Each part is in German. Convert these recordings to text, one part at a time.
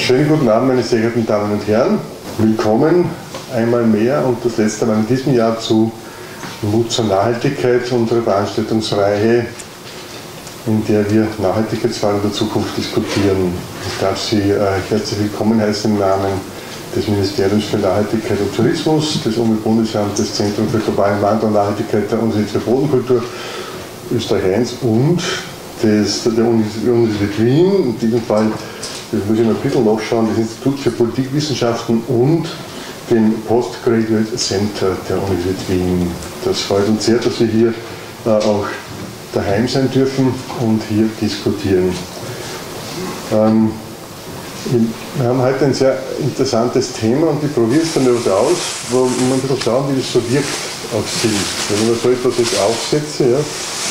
Schönen guten Abend, meine sehr geehrten Damen und Herren. Willkommen einmal mehr und das letzte Mal in diesem Jahr zu Mut zur Nachhaltigkeit, unserer Veranstaltungsreihe, in der wir Nachhaltigkeitsfragen der Zukunft diskutieren. Ich darf Sie herzlich willkommen heißen im Namen des Ministeriums für Nachhaltigkeit und Tourismus, des Umweltbundesamts, des Zentrums für globalen Wandel und Nachhaltigkeit der Universität für Bodenkultur Österreich 1 und der Universität Wien, in diesem Fall, das muss ich noch ein bisschen nachschauen, das Institut für Politikwissenschaften und dem Postgraduate Center der Universität Wien. Das freut uns sehr, dass wir hier auch daheim sein dürfen und hier diskutieren. Wir haben heute ein sehr interessantes Thema und ich probiere es dann etwas aus, wo wir ein bisschen schauen, wie das so wirkt auf Sie. Wenn ich so etwas jetzt aufsetze, ja.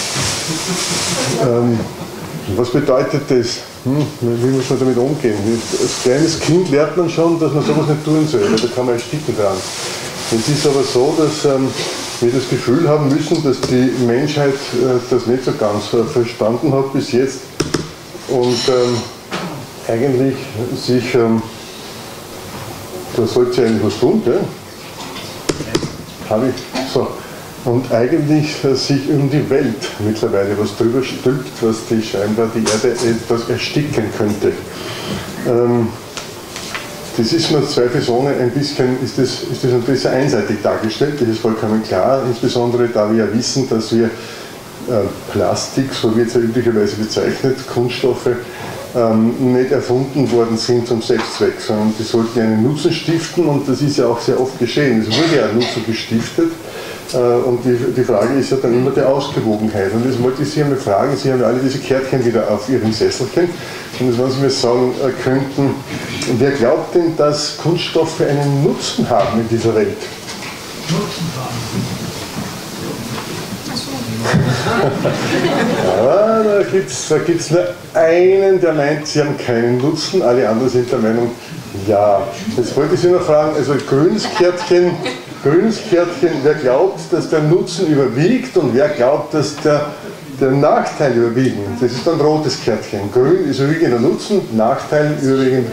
Was bedeutet das? Wie muss man damit umgehen? Als kleines Kind lernt man schon, dass man sowas nicht tun soll, weil da kann man ersticken dran. Es ist aber so, dass wir das Gefühl haben müssen, dass die Menschheit das nicht so ganz verstanden hat bis jetzt und eigentlich sich, da sollte sie eigentlich was tun, gell? Habe ich, so. Und eigentlich sich um die Welt mittlerweile was drüber stülpt, was die scheinbar die Erde etwas ersticken könnte. Das ist mir zweifelsohne ein bisschen, ist das ein bisschen einseitig dargestellt, das ist vollkommen klar, insbesondere da wir ja wissen, dass wir Plastik, so wird es ja üblicherweise bezeichnet, Kunststoffe, nicht erfunden worden sind zum Selbstzweck, sondern die sollten einen Nutzen stiften und das ist ja auch sehr oft geschehen. Es wurde ja ein Nutzen gestiftet und die Frage ist ja dann immer die Ausgewogenheit. Und das wollte ich Sie einmal fragen, Sie haben ja alle diese Kärtchen wieder auf Ihrem Sesselchen und das wollen Sie mir sagen könnten, wer glaubt denn, dass Kunststoffe einen Nutzen haben in dieser Welt? Nutzen haben? Ja, da gibt's nur einen, der meint, sie haben keinen Nutzen, alle anderen sind der Meinung, ja. Jetzt wollte ich Sie noch fragen, also grünes Kärtchen, wer glaubt, dass der Nutzen überwiegt und wer glaubt, dass der Nachteil überwiegen? Das ist dann rotes Kärtchen. Grün ist überwiegender Nutzen, Nachteil überwiegend.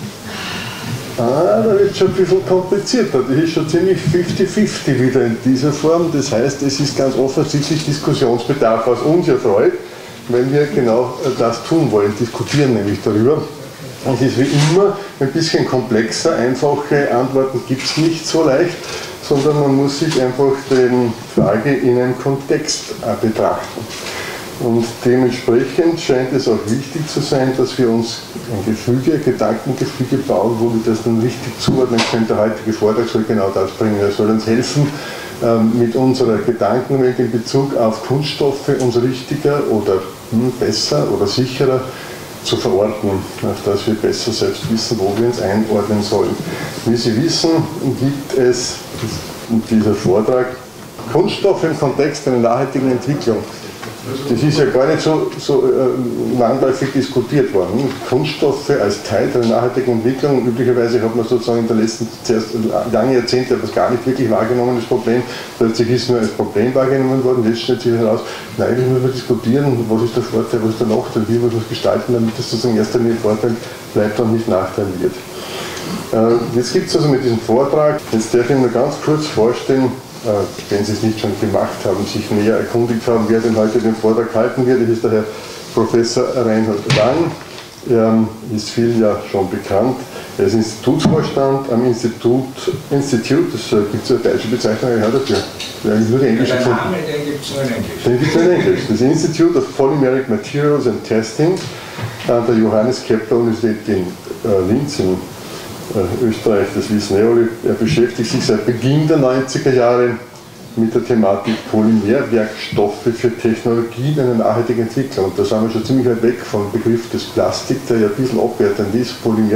Da wird es schon ein bisschen komplizierter. Das ist schon ziemlich 50-50 wieder in dieser Form. Das heißt, es ist ganz offensichtlich Diskussionsbedarf, was uns ja freut, wenn wir genau das tun wollen, diskutieren nämlich darüber. Und es ist wie immer ein bisschen komplexer, einfache Antworten gibt es nicht so leicht, sondern man muss sich einfach die Frage in einem Kontext betrachten. Und dementsprechend scheint es auch wichtig zu sein, dass wir uns ein Gedankengefüge bauen, wo wir das dann richtig zuordnen können. Der heutige Vortrag soll genau das bringen. Er soll uns helfen, mit unserer Gedankenwelt in Bezug auf Kunststoffe uns richtiger oder besser oder sicherer zu verorten, auf dass wir besser selbst wissen, wo wir uns einordnen sollen. Wie Sie wissen, gibt es in diesem Vortrag Kunststoffe im Kontext einer nachhaltigen Entwicklung. Das ist ja gar nicht so landläufig diskutiert worden. Kunststoffe als Teil der nachhaltigen Entwicklung, üblicherweise hat man sozusagen in den letzten langen Jahrzehnten das gar nicht wirklich wahrgenommen, das Problem. Plötzlich ist nur als Problem wahrgenommen worden, jetzt stellt sich heraus, nein, eigentlich muss man diskutieren, was ist der Vorteil, was ist der Nachteil, wie muss man es gestalten, damit das sozusagen erst einmal Vorteil bleibt und nicht Nachteil wird. Jetzt gibt es also mit diesem Vortrag, jetzt darf ich mir ganz kurz vorstellen, wenn Sie es nicht schon gemacht haben, sich näher erkundigt haben, wer denn heute den Vortrag halten wird. Das ist der Herr Professor Reinhold Lang. Er ist vielen ja schon bekannt. Er ist Institutsvorstand am Institut, das gibt es eine deutsche Bezeichnung dafür. Nur die englische. Den gibt es nur in Englisch. Den gibt es nur in Englisch. Das Institute of Polymeric Materials and Testing an der Johannes Kepler Universität in Linz in Österreich, das wissen wir alle. Er beschäftigt sich seit Beginn der 90er Jahre mit der Thematik Polymerwerkstoffe für Technologien einer nachhaltigen Entwicklung. Und da sind wir schon ziemlich weit weg vom Begriff des Plastik, der ja ein bisschen abwertend ist.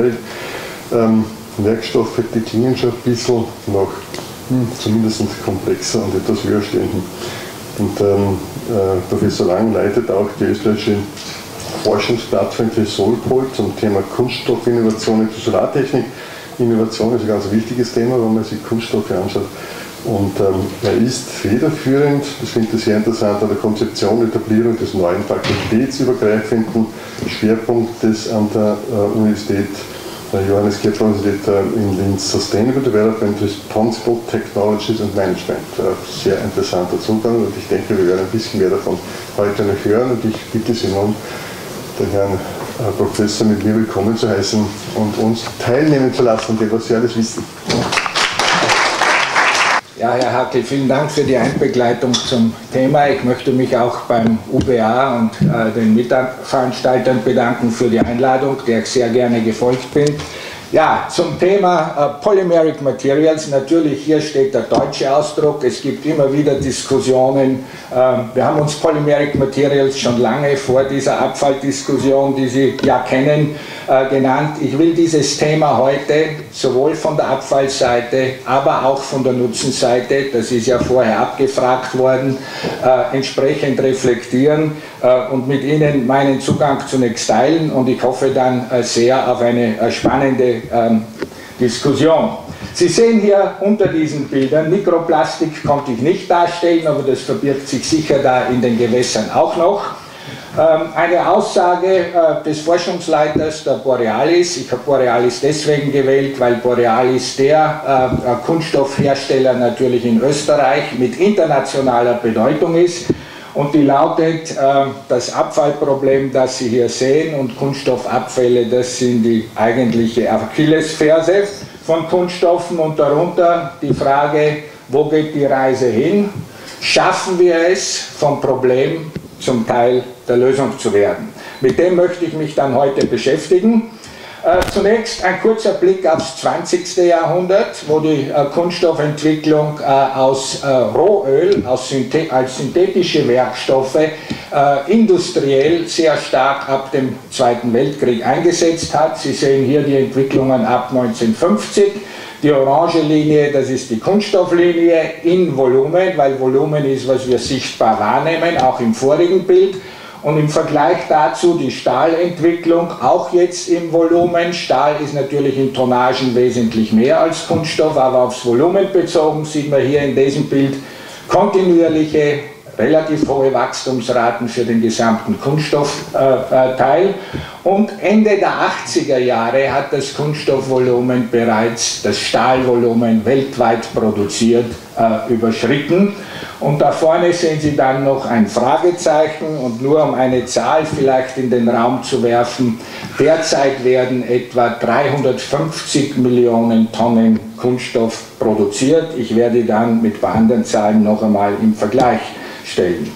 Polymerwerkstoffe, die klingen schon ein bisschen noch zumindest komplexer und etwas höher stehenden. Und Professor Lang leitet auch die österreichische Forschungsplattform für Solpol zum Thema Kunststoffinnovation zur Solartechnik. Innovation ist ein ganz wichtiges Thema, wenn man sich Kunststoffe anschaut. Und er ist federführend, das finde ich sehr interessant, an der Konzeption und Etablierung des neuen fakultätsübergreifenden Schwerpunktes an der Universität Johannes Geert-Universität in Linz Sustainable Development, Responsible Technologies and Management. Sehr interessanter Zugang und ich denke, wir werden ein bisschen mehr davon heute noch hören und ich bitte Sie nun, den Herrn Professor mit mir willkommen zu heißen und uns teilnehmen zu lassen an dem, was Sie alles wissen. Ja, Herr Hackel, vielen Dank für die Einbegleitung zum Thema. Ich möchte mich auch beim UBA und den Mitveranstaltern bedanken für die Einladung, der ich sehr gerne gefolgt bin. Ja, zum Thema Polymeric Materials, natürlich hier steht der deutsche Ausdruck, es gibt immer wieder Diskussionen. Wir haben uns Polymeric Materials schon lange vor dieser Abfalldiskussion, die Sie ja kennen, genannt. Ich will dieses Thema heute sowohl von der Abfallseite, aber auch von der Nutzenseite, das ist ja vorher abgefragt worden, entsprechend reflektieren und mit Ihnen meinen Zugang zunächst teilen und ich hoffe dann sehr auf eine spannende Diskussion. Sie sehen hier unter diesen Bildern, Mikroplastik konnte ich nicht darstellen, aber das verbirgt sich sicher da in den Gewässern auch noch. Eine Aussage des Forschungsleiters der Borealis, ich habe Borealis deswegen gewählt, weil Borealis der Kunststoffhersteller natürlich in Österreich mit internationaler Bedeutung ist. Und die lautet, das Abfallproblem, das Sie hier sehen und Kunststoffabfälle, das sind die eigentliche Achillesferse von Kunststoffen und darunter die Frage, wo geht die Reise hin? Schaffen wir es, vom Problem zum Teil der Lösung zu werden? Mit dem möchte ich mich dann heute beschäftigen. Zunächst ein kurzer Blick aufs 20. Jahrhundert, wo die Kunststoffentwicklung aus Rohöl, als synthetische Werkstoffe, industriell sehr stark ab dem Zweiten Weltkrieg eingesetzt hat. Sie sehen hier die Entwicklungen ab 1950. Die orange Linie, das ist die Kunststofflinie in Volumen, weil Volumen ist, was wir sichtbar wahrnehmen, auch im vorigen Bild. Und im Vergleich dazu die Stahlentwicklung, auch jetzt im Volumen. Stahl ist natürlich in Tonnagen wesentlich mehr als Kunststoff, aber aufs Volumen bezogen sieht man hier in diesem Bild kontinuierliche, relativ hohe Wachstumsraten für den gesamten Kunststoffteil. Und Ende der 80er Jahre hat das Kunststoffvolumen bereits das Stahlvolumen weltweit produziert überschritten. Und da vorne sehen Sie dann noch ein Fragezeichen und nur um eine Zahl vielleicht in den Raum zu werfen, derzeit werden etwa 350 Millionen Tonnen Kunststoff produziert. Ich werde dann mit ein paar anderen Zahlen noch einmal im Vergleich stellen.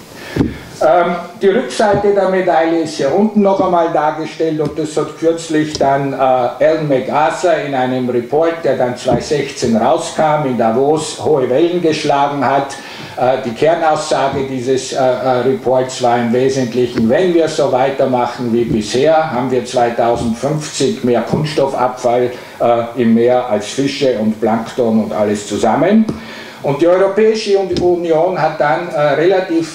Die Rückseite der Medaille ist hier unten noch einmal dargestellt und das hat kürzlich dann Alan MacArthur in einem Report, der dann 2016 rauskam, in Davos hohe Wellen geschlagen hat. Die Kernaussage dieses Reports war im Wesentlichen, wenn wir so weitermachen wie bisher, haben wir 2050 mehr Kunststoffabfall im Meer als Fische und Plankton und alles zusammen. Und die Europäische Union hat dann relativ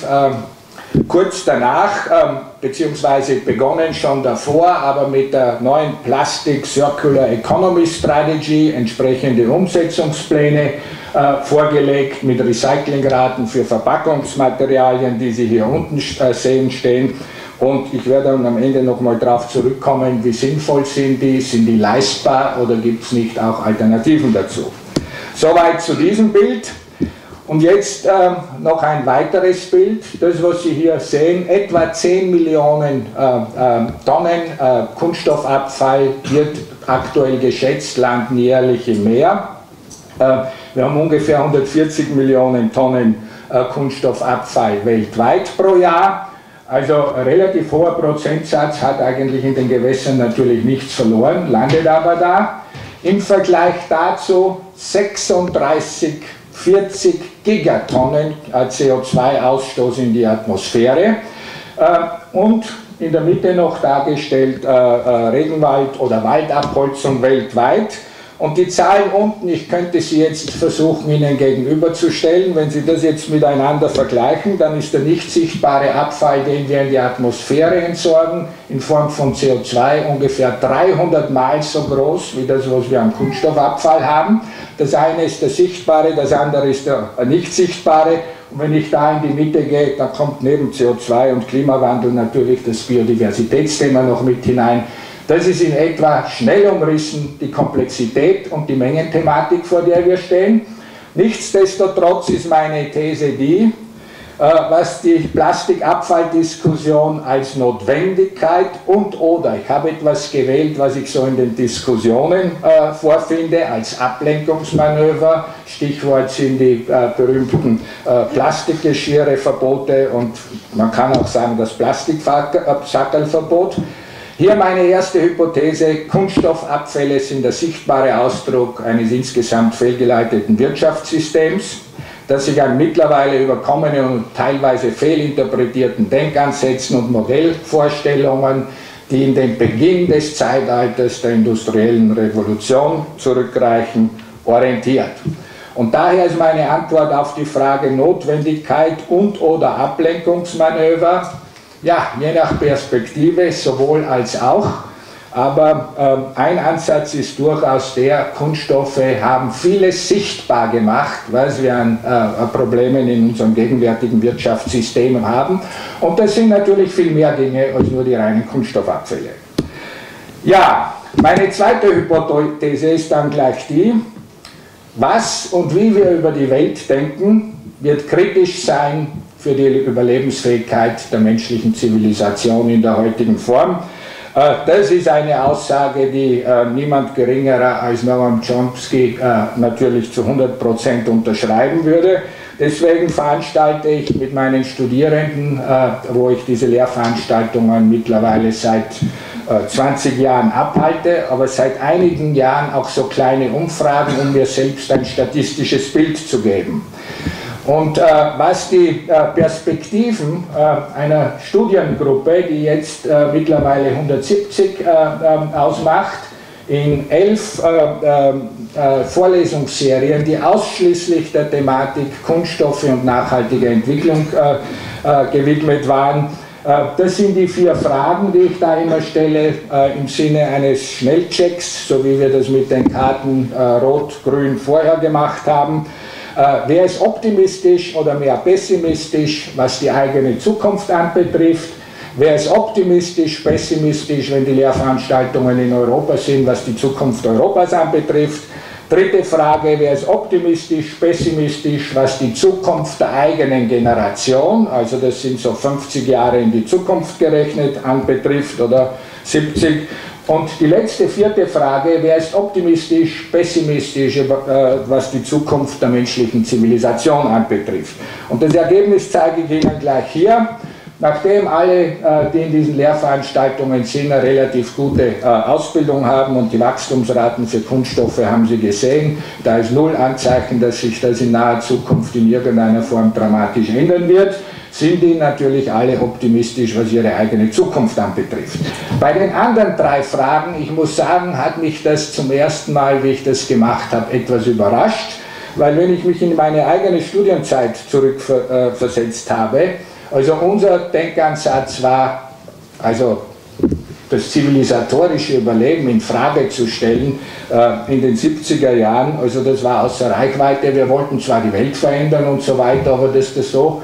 kurz danach, beziehungsweise begonnen schon davor, aber mit der neuen Plastic Circular Economy Strategy entsprechende Umsetzungspläne vorgelegt mit Recyclingraten für Verpackungsmaterialien, die Sie hier unten sehen stehen. Und ich werde dann am Ende nochmal darauf zurückkommen, wie sinnvoll sind die leistbar oder gibt es nicht auch Alternativen dazu. Soweit zu diesem Bild. Und jetzt noch ein weiteres Bild, das was Sie hier sehen, etwa 10 Millionen Tonnen Kunststoffabfall wird aktuell geschätzt, landen jährlich im Meer. Wir haben ungefähr 140 Millionen Tonnen Kunststoffabfall weltweit pro Jahr. Also ein relativ hoher Prozentsatz, hat eigentlich in den Gewässern natürlich nichts verloren, landet aber da. Im Vergleich dazu 40 Gigatonnen CO2-Ausstoß in die Atmosphäre und in der Mitte noch dargestellt Regenwald- oder Waldabholzung weltweit. Und die Zahlen unten, ich könnte sie jetzt versuchen Ihnen gegenüberzustellen. Wenn Sie das jetzt miteinander vergleichen, dann ist der nicht sichtbare Abfall, den wir in die Atmosphäre entsorgen, in Form von CO2 ungefähr 300 Mal so groß wie das, was wir an Kunststoffabfall haben. Das eine ist der sichtbare, das andere ist der nicht sichtbare. Und wenn ich da in die Mitte gehe, dann kommt neben CO2 und Klimawandel natürlich das Biodiversitätsthema noch mit hinein. Das ist in etwa schnell umrissen die Komplexität und die Mengenthematik, vor der wir stehen. Nichtsdestotrotz ist meine These die, was die Plastikabfalldiskussion als Notwendigkeit und/oder, ich habe etwas gewählt, was ich so in den Diskussionen vorfinde, als Ablenkungsmanöver, Stichwort sind die berühmten Plastikgeschirreverbote und man kann auch sagen das Plastiksackerlverbot. Hier meine erste Hypothese: Kunststoffabfälle sind der sichtbare Ausdruck eines insgesamt fehlgeleiteten Wirtschaftssystems, das sich an mittlerweile überkommenen und teilweise fehlinterpretierten Denkansätzen und Modellvorstellungen, die in den Beginn des Zeitalters der industriellen Revolution zurückreichen, orientiert. Und daher ist meine Antwort auf die Frage Notwendigkeit und/oder Ablenkungsmanöver, ja, je nach Perspektive sowohl als auch. Aber ein Ansatz ist durchaus der, Kunststoffe haben vieles sichtbar gemacht, was wir an Problemen in unserem gegenwärtigen Wirtschaftssystem haben. Und das sind natürlich viel mehr Dinge als nur die reinen Kunststoffabfälle. Ja, meine zweite Hypothese ist dann gleich die, was und wie wir über die Welt denken, wird kritisch sein für die Überlebensfähigkeit der menschlichen Zivilisation in der heutigen Form. Das ist eine Aussage, die niemand geringerer als Noam Chomsky natürlich zu 100% unterschreiben würde. Deswegen veranstalte ich mit meinen Studierenden, wo ich diese Lehrveranstaltungen mittlerweile seit 20 Jahren abhalte, aber seit einigen Jahren auch so kleine Umfragen, um mir selbst ein statistisches Bild zu geben. Und was die Perspektiven einer Studiengruppe, die jetzt mittlerweile 170 ausmacht, in 11 Vorlesungsserien, die ausschließlich der Thematik Kunststoffe und nachhaltige Entwicklung gewidmet waren. Das sind die 4 Fragen, die ich da immer stelle, im Sinne eines Schnellchecks, so wie wir das mit den Karten Rot-Grün vorher gemacht haben. Wer ist optimistisch oder mehr pessimistisch, was die eigene Zukunft anbetrifft? Wer ist optimistisch, pessimistisch, wenn die Lehrveranstaltungen in Europa sind, was die Zukunft Europas anbetrifft? Dritte Frage: Wer ist optimistisch, pessimistisch, was die Zukunft der eigenen Generation, also das sind so 50 Jahre in die Zukunft gerechnet, anbetrifft oder 70? Und die letzte, 4. Frage: Wer ist optimistisch, pessimistisch, was die Zukunft der menschlichen Zivilisation anbetrifft? Und das Ergebnis zeige ich Ihnen gleich hier. Nachdem alle, die in diesen Lehrveranstaltungen sind, eine relativ gute Ausbildung haben und die Wachstumsraten für Kunststoffe haben Sie gesehen, da ist null Anzeichen, dass sich das in naher Zukunft in irgendeiner Form dramatisch ändern wird, sind die natürlich alle optimistisch, was ihre eigene Zukunft anbetrifft. Bei den anderen 3 Fragen, ich muss sagen, hat mich das zum ersten Mal, wie ich das gemacht habe, etwas überrascht, weil wenn ich mich in meine eigene Studienzeit zurückversetzt habe, also unser Denkansatz war, also das zivilisatorische Überleben in Frage zu stellen in den 70er Jahren, also das war außer Reichweite. Wir wollten zwar die Welt verändern und so weiter, aber dass das so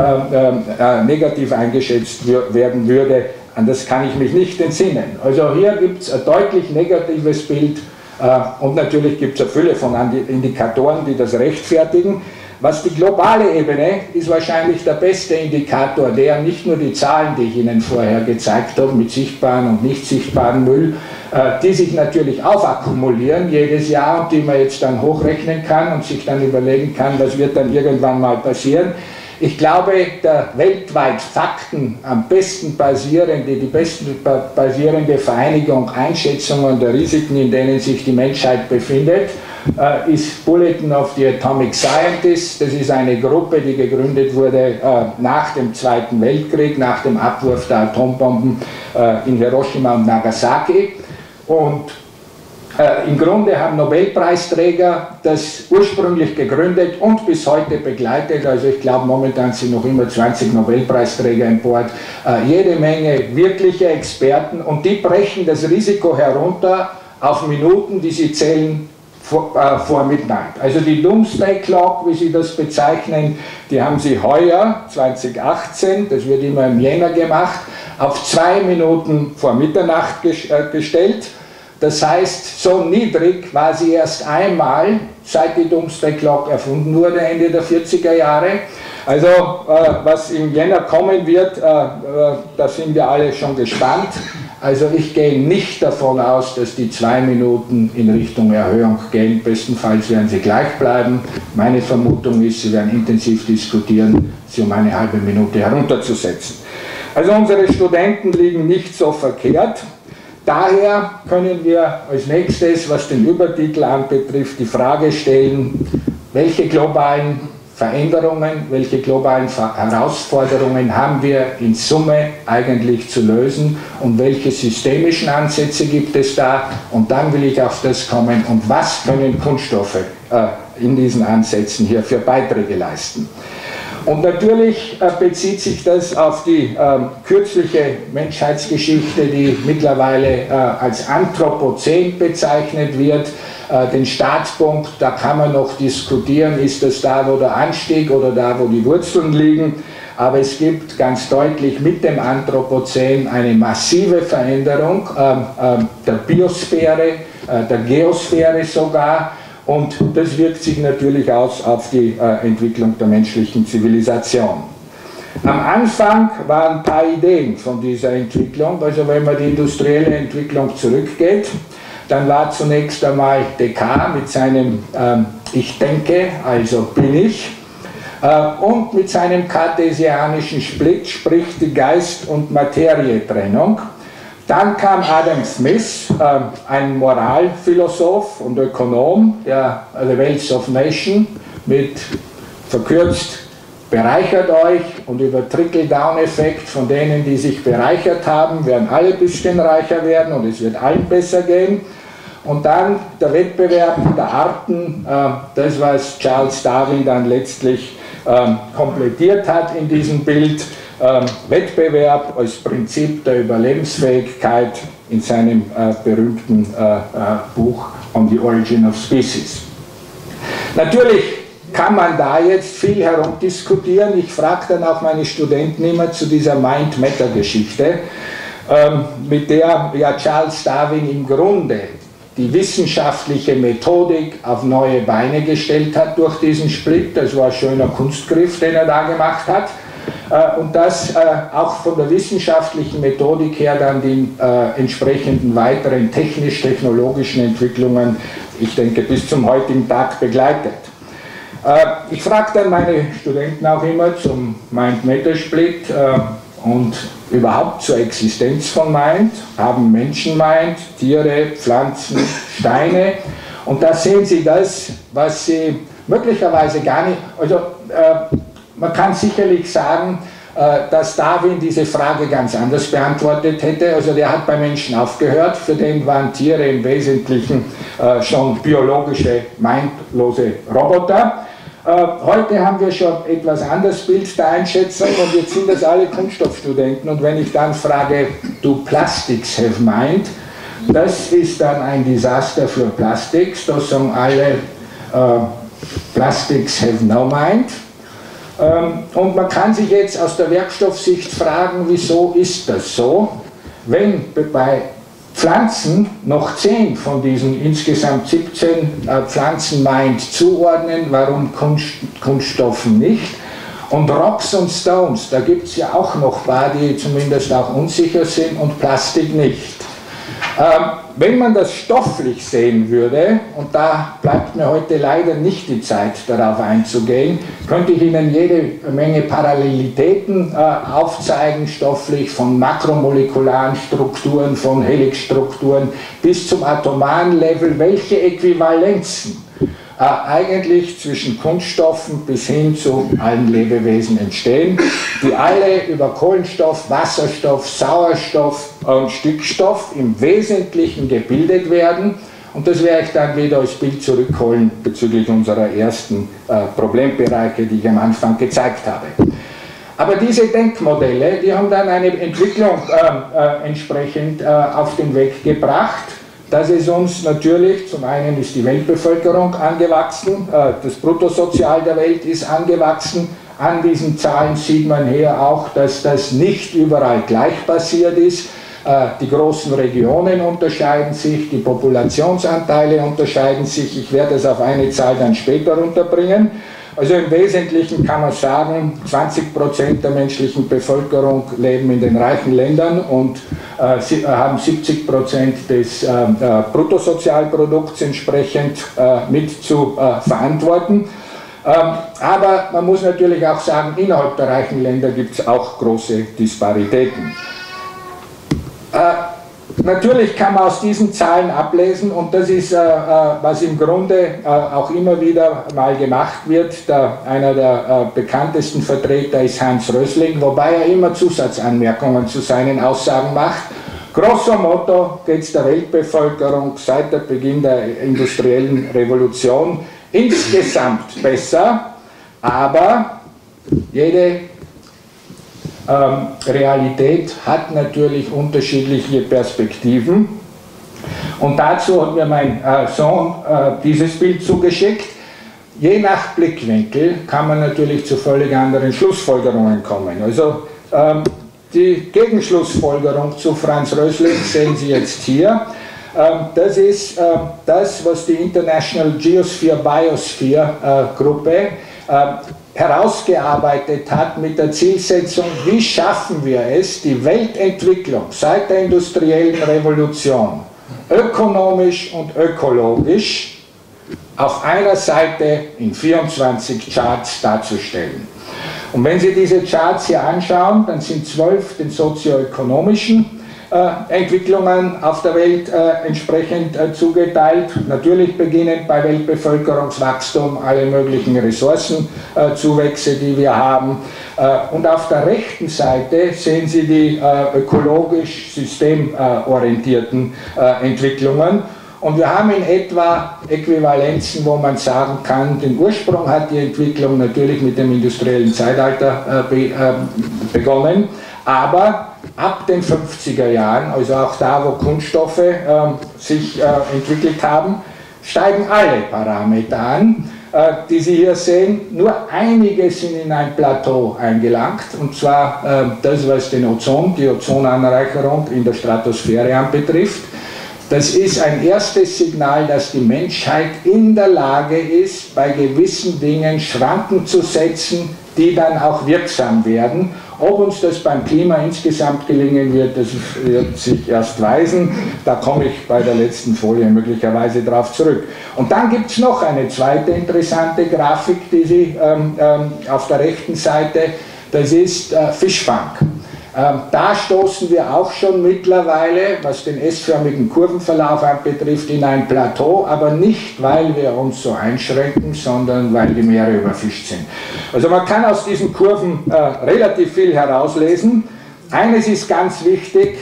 negativ eingeschätzt werden würde, an das kann ich mich nicht entsinnen. Also hier gibt es ein deutlich negatives Bild und natürlich gibt es eine Fülle von Indikatoren, die das rechtfertigen. Was die globale Ebene ist wahrscheinlich der beste Indikator, der nicht nur die Zahlen, die ich Ihnen vorher gezeigt habe, mit sichtbaren und nicht sichtbaren Müll, die sich natürlich aufakkumulieren jedes Jahr und die man jetzt dann hochrechnen kann und sich dann überlegen kann, was wird dann irgendwann mal passieren. Ich glaube, der weltweit Fakten am besten basierende, die besten basierende Vereinigung Einschätzungen der Risiken, in denen sich die Menschheit befindet, ist Bulletin of the Atomic Scientists. Das ist eine Gruppe, die gegründet wurde nach dem Zweiten Weltkrieg, nach dem Abwurf der Atombomben in Hiroshima und Nagasaki. Und im Grunde haben Nobelpreisträger das ursprünglich gegründet und bis heute begleitet, also ich glaube momentan sind noch immer 20 Nobelpreisträger an Bord, jede Menge wirkliche Experten und die brechen das Risiko herunter auf Minuten, die sie zählen vor Midnight. Also die Doomsday Clock, wie sie das bezeichnen, die haben sie heuer, 2018, das wird immer im Jänner gemacht, auf 2 Minuten vor Mitternacht gestellt. Das heißt, so niedrig war sie erst einmal, seit die Doomsday Clock erfunden wurde, Ende der 40er Jahre. Also, was im Jänner kommen wird, da sind wir alle schon gespannt. Also ich gehe nicht davon aus, dass die 2 Minuten in Richtung Erhöhung gehen. Bestenfalls werden sie gleich bleiben. Meine Vermutung ist, sie werden intensiv diskutieren, sie um eine halbe Minute herunterzusetzen. Also unsere Studenten liegen nicht so verkehrt. Daher können wir als nächstes, was den Übertitel anbetrifft, die Frage stellen, welche globalen Veränderungen, welche globalen Herausforderungen haben wir in Summe eigentlich zu lösen und welche systemischen Ansätze gibt es da, und dann will ich auf das kommen, und was können Kunststoffe in diesen Ansätzen hier für Beiträge leisten. Und natürlich bezieht sich das auf die kürzliche Menschheitsgeschichte, die mittlerweile als Anthropozän bezeichnet wird. Den Startpunkt, da kann man noch diskutieren, ist das da, wo der Anstieg oder da, wo die Wurzeln liegen. Aber es gibt ganz deutlich mit dem Anthropozän eine massive Veränderung der Biosphäre, der Geosphäre sogar. Und das wirkt sich natürlich aus auf die Entwicklung der menschlichen Zivilisation. Am Anfang waren ein paar Ideen von dieser Entwicklung. Also wenn man die industrielle Entwicklung zurückgeht, dann war zunächst einmal Descartes mit seinem Ich denke, also bin ich, und mit seinem kartesianischen Split, sprich die Geist- und Materie-Trennung. Dann kam Adam Smith, ein Moralphilosoph und Ökonom, der The Wealth of Nation mit verkürzt bereichert euch und über Trickle-Down-Effekt von denen, die sich bereichert haben, werden alle ein bisschen reicher werden und es wird allen besser gehen. Und dann der Wettbewerb der Arten, das was Charles Darwin dann letztlich komplettiert hat in diesem Bild. Wettbewerb als Prinzip der Überlebensfähigkeit in seinem berühmten Buch On the Origin of Species. Natürlich kann man da jetzt viel herumdiskutieren. Ich frage dann auch meine Studenten immer zu dieser Mind-Matter-Geschichte, mit der ja Charles Darwin im Grunde die wissenschaftliche Methodik auf neue Beine gestellt hat durch diesen Split. Das war ein schöner Kunstgriff, den er da gemacht hat. Und dass auch von der wissenschaftlichen Methodik her dann die entsprechenden weiteren technisch-technologischen Entwicklungen, ich denke, bis zum heutigen Tag begleitet. Ich frage dann meine Studenten auch immer zum Mind-Matter-Split und überhaupt zur Existenz von Mind. Haben Menschen Mind, Tiere, Pflanzen, Steine? Und da sehen Sie das, was Sie möglicherweise gar nicht, also man kann sicherlich sagen, dass Darwin diese Frage ganz anders beantwortet hätte. Also der hat bei Menschen aufgehört, für den waren Tiere im Wesentlichen schon biologische, mindlose Roboter. Heute haben wir schon etwas anderes Bild der Einschätzung und jetzt sind das alle Kunststoffstudenten. Und wenn ich dann frage, do plastics have mind? Das ist dann ein Desaster für Plastics. Da sagen alle, plastics have no mind. Und man kann sich jetzt aus der Werkstoffsicht fragen, wieso ist das so? Wenn bei Pflanzen noch 10 von diesen insgesamt 17 Pflanzen Mind zuordnen, warum Kunststoffen nicht? Und Rocks und Stones, da gibt es ja auch noch ein paar, die zumindest auch unsicher sind, und Plastik nicht. Wenn man das stofflich sehen würde, und da bleibt mir heute leider nicht die Zeit, darauf einzugehen, könnte ich Ihnen jede Menge Parallelitäten aufzeigen, stofflich, von makromolekularen Strukturen, von Helixstrukturen bis zum atomaren Level, welche Äquivalenzen eigentlich zwischen Kunststoffen bis hin zu allen Lebewesen entstehen, die alle über Kohlenstoff, Wasserstoff, Sauerstoff und Stickstoff im Wesentlichen gebildet werden. Und das werde ich dann wieder als Bild zurückholen bezüglich unserer ersten Problembereiche, die ich am Anfang gezeigt habe. Aber diese Denkmodelle, die haben dann eine Entwicklung entsprechend auf den Weg gebracht. Das ist uns natürlich, zum einen ist die Weltbevölkerung angewachsen, das Bruttosozial der Welt ist angewachsen, An diesen Zahlen sieht man hier auch, dass das nicht überall gleich passiert ist. Die großen Regionen unterscheiden sich, die Populationsanteile unterscheiden sich. Ich werde es auf eine Zahl dann später runterbringen. Also im Wesentlichen kann man sagen, 20% der menschlichen Bevölkerung leben in den reichen Ländern und haben 70% des Bruttosozialprodukts entsprechend mit zu verantworten. Aber man muss natürlich auch sagen, innerhalb der reichen Länder gibt es auch große Disparitäten. Natürlich kann man aus diesen Zahlen ablesen, und das ist, was im Grunde auch immer wieder mal gemacht wird. Einer der bekanntesten Vertreter ist Hans Rösling, wobei er immer Zusatzanmerkungen zu seinen Aussagen macht. Grosso modo geht es der Weltbevölkerung seit dem Beginn der industriellen Revolution insgesamt besser, aber jede Realität hat natürlich unterschiedliche Perspektiven, und dazu hat mir mein Sohn dieses Bild zugeschickt. Je nach Blickwinkel kann man natürlich zu völlig anderen Schlussfolgerungen kommen. Also die Gegenschlussfolgerung zu Franz Rösling sehen Sie jetzt hier. Das ist das, was die International Geosphere Biosphere Gruppe herausgearbeitet hat mit der Zielsetzung, wie schaffen wir es, die Weltentwicklung seit der industriellen Revolution ökonomisch und ökologisch auf einer Seite in 24 Charts darzustellen. Und wenn Sie diese Charts hier anschauen, dann sind 12 den sozioökonomischen Entwicklungen auf der Welt entsprechend zugeteilt. Natürlich beginnend bei Weltbevölkerungswachstum, alle möglichen Ressourcenzuwächse, die wir haben. Und auf der rechten Seite sehen Sie die ökologisch systemorientierten Entwicklungen. Und wir haben in etwa Äquivalenzen, wo man sagen kann, den Ursprung hat die Entwicklung natürlich mit dem industriellen Zeitalter begonnen, aber ab den 50er Jahren, also auch da, wo Kunststoffe sich entwickelt haben, steigen alle Parameter an, die Sie hier sehen. Nur einige sind in ein Plateau eingelangt, und zwar das, was die Ozonanreicherung in der Stratosphäre anbetrifft. Das ist ein erstes Signal, dass die Menschheit in der Lage ist, bei gewissen Dingen Schranken zu setzen, die dann auch wirksam werden. Ob uns das beim Klima insgesamt gelingen wird, das wird sich erst weisen. Da komme ich bei der letzten Folie möglicherweise drauf zurück. Und dann gibt es noch eine zweite interessante Grafik, die Sie auf der rechten Seite, das ist Fischfang. Da stoßen wir auch schon mittlerweile, was den S-förmigen Kurvenverlauf anbetrifft, in ein Plateau, aber nicht, weil wir uns so einschränken, sondern weil die Meere überfischt sind. Also man kann aus diesen Kurven relativ viel herauslesen. Eines ist ganz wichtig,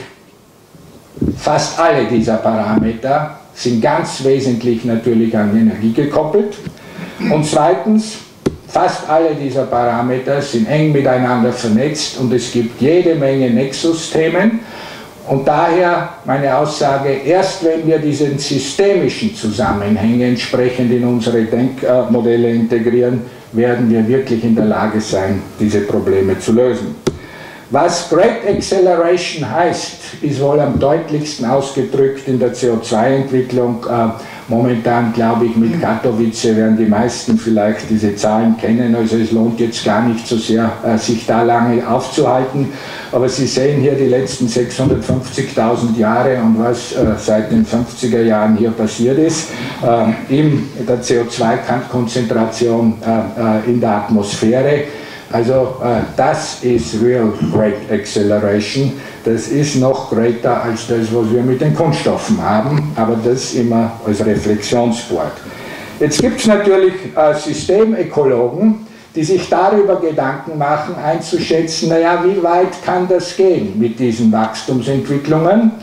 fast alle dieser Parameter sind ganz wesentlich natürlich an Energie gekoppelt. Und zweitens, fast alle dieser Parameter sind eng miteinander vernetzt, und es gibt jede Menge Nexus-Themen. Und daher meine Aussage, erst wenn wir diesen systemischen Zusammenhänge entsprechend in unsere Denkmodelle integrieren, werden wir wirklich in der Lage sein, diese Probleme zu lösen. Was Great Acceleration heißt, ist wohl am deutlichsten ausgedrückt in der CO2-Entwicklung. Momentan, glaube ich, mit Katowice werden die meisten vielleicht diese Zahlen kennen, also es lohnt jetzt gar nicht so sehr, sich da lange aufzuhalten. Aber Sie sehen hier die letzten 650.000 Jahre und was seit den 50er Jahren hier passiert ist, in der CO2-Konzentration in der Atmosphäre. Also das ist real great acceleration. Das ist noch greater als das, was wir mit den Kunststoffen haben, aber das immer als Reflexionssport. Jetzt gibt es natürlich Systemökologen, die sich darüber Gedanken machen, einzuschätzen, naja, wie weit kann das gehen mit diesen Wachstumsentwicklungen?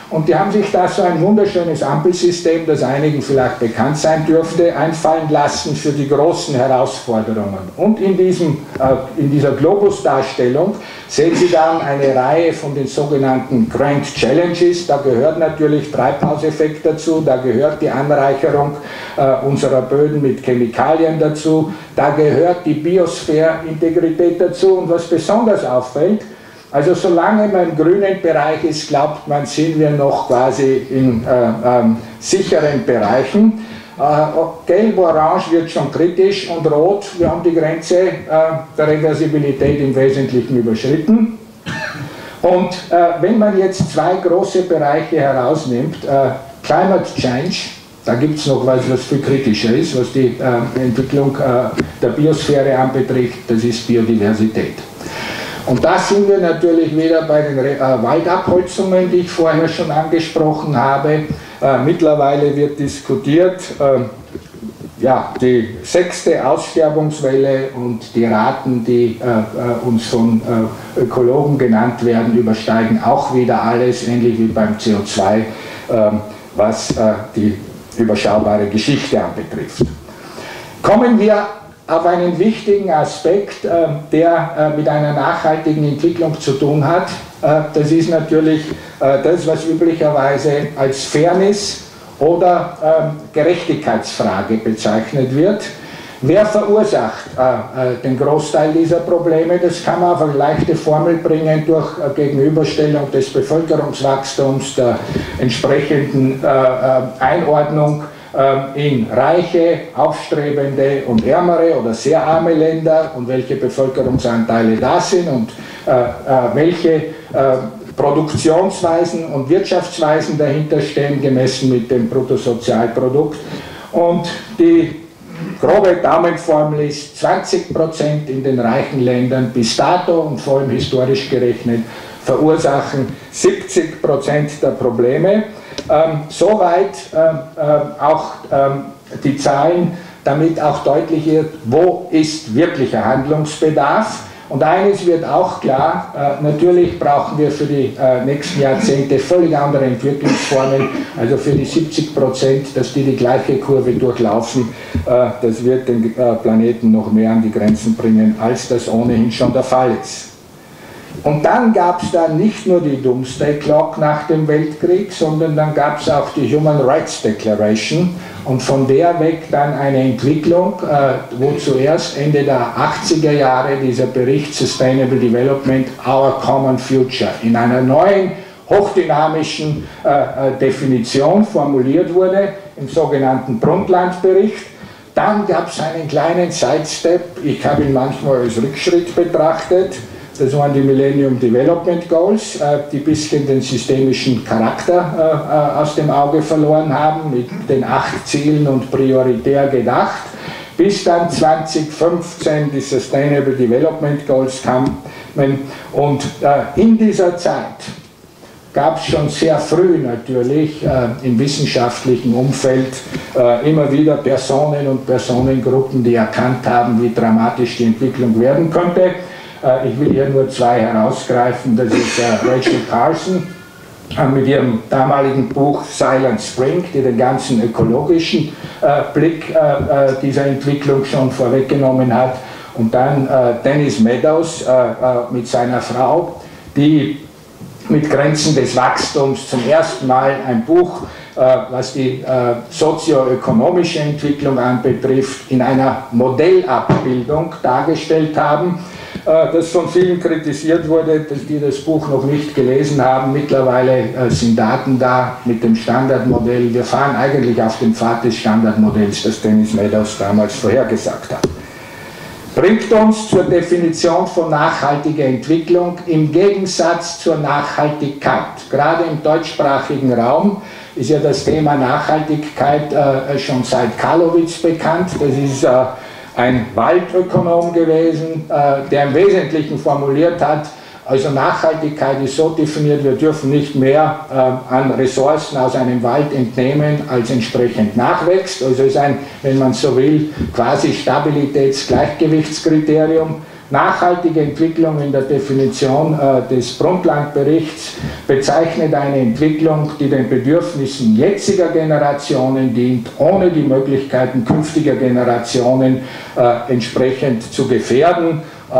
Und die haben sich da so ein wunderschönes Ampelsystem, das einigen vielleicht bekannt sein dürfte, einfallen lassen für die großen Herausforderungen. Und in dieser Globus-Darstellung sehen Sie dann eine Reihe von den sogenannten Grand Challenges. Da gehört natürlich Treibhauseffekt dazu, da gehört die Anreicherung unserer Böden mit Chemikalien dazu, da gehört die Biosphäre-Integrität dazu. Und was besonders auffällt, also solange man im grünen Bereich ist, glaubt man, sind wir noch quasi in sicheren Bereichen. Gelb-Orange wird schon kritisch und Rot, wir haben die Grenze der Reversibilität im Wesentlichen überschritten. Und wenn man jetzt zwei große Bereiche herausnimmt, Climate Change, da gibt es noch was viel kritischer ist, was die Entwicklung der Biosphäre anbetrifft, das ist Biodiversität. Und da sind wir natürlich wieder bei den Waldabholzungen, die ich vorher schon angesprochen habe. Mittlerweile wird diskutiert, ja, die 6. Aussterbungswelle und die Raten, die uns von Ökologen genannt werden, übersteigen auch wieder alles, ähnlich wie beim CO2, was die überschaubare Geschichte anbetrifft. Kommen wir auf einen wichtigen Aspekt, der mit einer nachhaltigen Entwicklung zu tun hat. Das ist natürlich das, was üblicherweise als Fairness oder Gerechtigkeitsfrage bezeichnet wird. Wer verursacht den Großteil dieser Probleme? Das kann man auf eine leichte Formel bringen durch Gegenüberstellung des Bevölkerungswachstums, der entsprechenden Einordnung in reiche, aufstrebende und ärmere oder sehr arme Länder und welche Bevölkerungsanteile da sind und welche Produktionsweisen und Wirtschaftsweisen dahinter stehen, gemessen mit dem Bruttosozialprodukt. Und die grobe Daumenformel ist 20% in den reichen Ländern bis dato und vor allem historisch gerechnet verursachen 70% der Probleme. Soweit auch die Zahlen, damit auch deutlich wird, wo ist wirklicher Handlungsbedarf. Und eines wird auch klar, natürlich brauchen wir für die nächsten Jahrzehnte völlig andere Entwicklungsformen, also für die 70%, dass die gleiche Kurve durchlaufen, das wird den Planeten noch mehr an die Grenzen bringen, als das ohnehin schon der Fall ist. Und dann gab es dann nicht nur die Doomsday Clock nach dem Weltkrieg, sondern dann gab es auch die Human Rights Declaration und von der weg dann eine Entwicklung, wo zuerst Ende der 80er Jahre dieser Bericht Sustainable Development, Our Common Future in einer neuen, hochdynamischen Definition formuliert wurde, im sogenannten Brundtland-Bericht. Dann gab es einen kleinen Sidestep, ich habe ihn manchmal als Rückschritt betrachtet. Das waren die Millennium Development Goals, die ein bisschen den systemischen Charakter aus dem Auge verloren haben, mit den 8 Zielen und prioritär gedacht, bis dann 2015 die Sustainable Development Goals kamen. Und in dieser Zeit gab es schon sehr früh natürlich im wissenschaftlichen Umfeld immer wieder Personen und Personengruppen, die erkannt haben, wie dramatisch die Entwicklung werden könnte. Ich will hier nur 2 herausgreifen, das ist Rachel Carson mit ihrem damaligen Buch Silent Spring, die den ganzen ökologischen Blick dieser Entwicklung schon vorweggenommen hat, und dann Dennis Meadows mit seiner Frau, die mit Grenzen des Wachstums zum ersten Mal ein Buch, was die sozioökonomische Entwicklung anbetrifft, in einer Modellabbildung dargestellt haben, das von vielen kritisiert wurde, dass die das Buch noch nicht gelesen haben. Mittlerweile sind Daten da mit dem Standardmodell. Wir fahren eigentlich auf dem Pfad des Standardmodells, das Dennis Meadows damals vorhergesagt hat. Bringt uns zur Definition von nachhaltiger Entwicklung im Gegensatz zur Nachhaltigkeit. Gerade im deutschsprachigen Raum ist ja das Thema Nachhaltigkeit schon seit Karlowitz bekannt. Das ist ein Waldökonom gewesen, der im Wesentlichen formuliert hat, also Nachhaltigkeit ist so definiert, wir dürfen nicht mehr an Ressourcen aus einem Wald entnehmen, als entsprechend nachwächst. Also ist ein, wenn man so will, quasi Stabilitäts-Gleichgewichtskriterium. Nachhaltige Entwicklung in der Definition des Brundtland-Berichts bezeichnet eine Entwicklung, die den Bedürfnissen jetziger Generationen dient, ohne die Möglichkeiten künftiger Generationen entsprechend zu gefährden,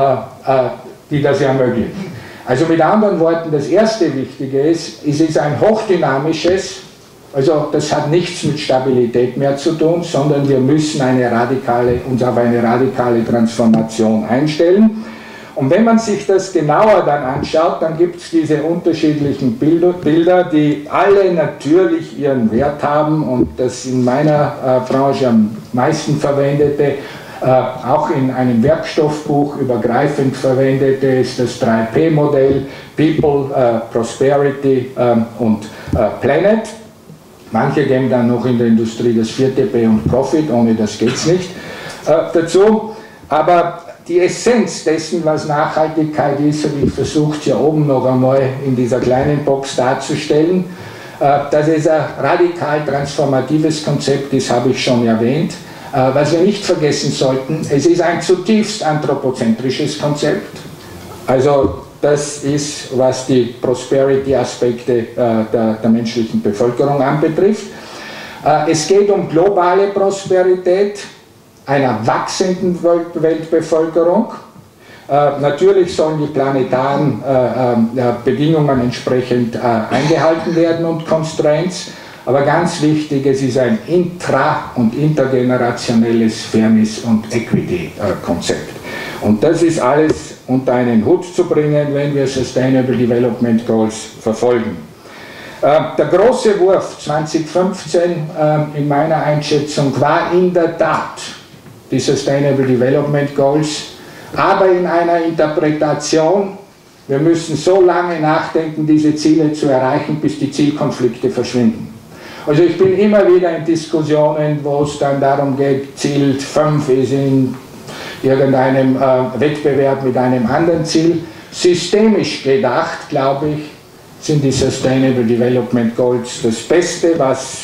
die das ermöglichen. Also mit anderen Worten, das erste Wichtige ist, es ist ein hochdynamisches, also das hat nichts mit Stabilität mehr zu tun, sondern wir müssen uns auf eine radikale Transformation einstellen. Und wenn man sich das genauer dann anschaut, dann gibt es diese unterschiedlichen Bilder, die alle natürlich ihren Wert haben und das in meiner Branche am meisten verwendete, auch in einem Werkstoffbuch übergreifend verwendete, ist das 3P-Modell, People, Prosperity und Planet. Manche geben dann noch in der Industrie das 4P und Profit, ohne das geht es nicht dazu. Aber die Essenz dessen, was Nachhaltigkeit ist, und ich versuche es hier oben noch einmal in dieser kleinen Box darzustellen, dass es ein radikal transformatives Konzept ist, habe ich schon erwähnt. Was wir nicht vergessen sollten, es ist ein zutiefst anthropozentrisches Konzept. Also das ist, was die Prosperity-Aspekte der menschlichen Bevölkerung anbetrifft. Es geht um globale Prosperität einer wachsenden Weltbevölkerung. Natürlich sollen die planetaren Bedingungen entsprechend eingehalten werden und Constraints, aber ganz wichtig, es ist ein intra- und intergenerationelles Fairness- und Equity-Konzept. Und das ist alles unter einen Hut zu bringen, wenn wir Sustainable Development Goals verfolgen. Der große Wurf 2015 in meiner Einschätzung war in der Tat die Sustainable Development Goals, aber in einer Interpretation, wir müssen so lange nachdenken, diese Ziele zu erreichen, bis die Zielkonflikte verschwinden. Also ich bin immer wieder in Diskussionen, wo es dann darum geht, Ziel 5 ist in irgendeinem Wettbewerb mit einem anderen Ziel. Systemisch gedacht, glaube ich, sind die Sustainable Development Goals das Beste, was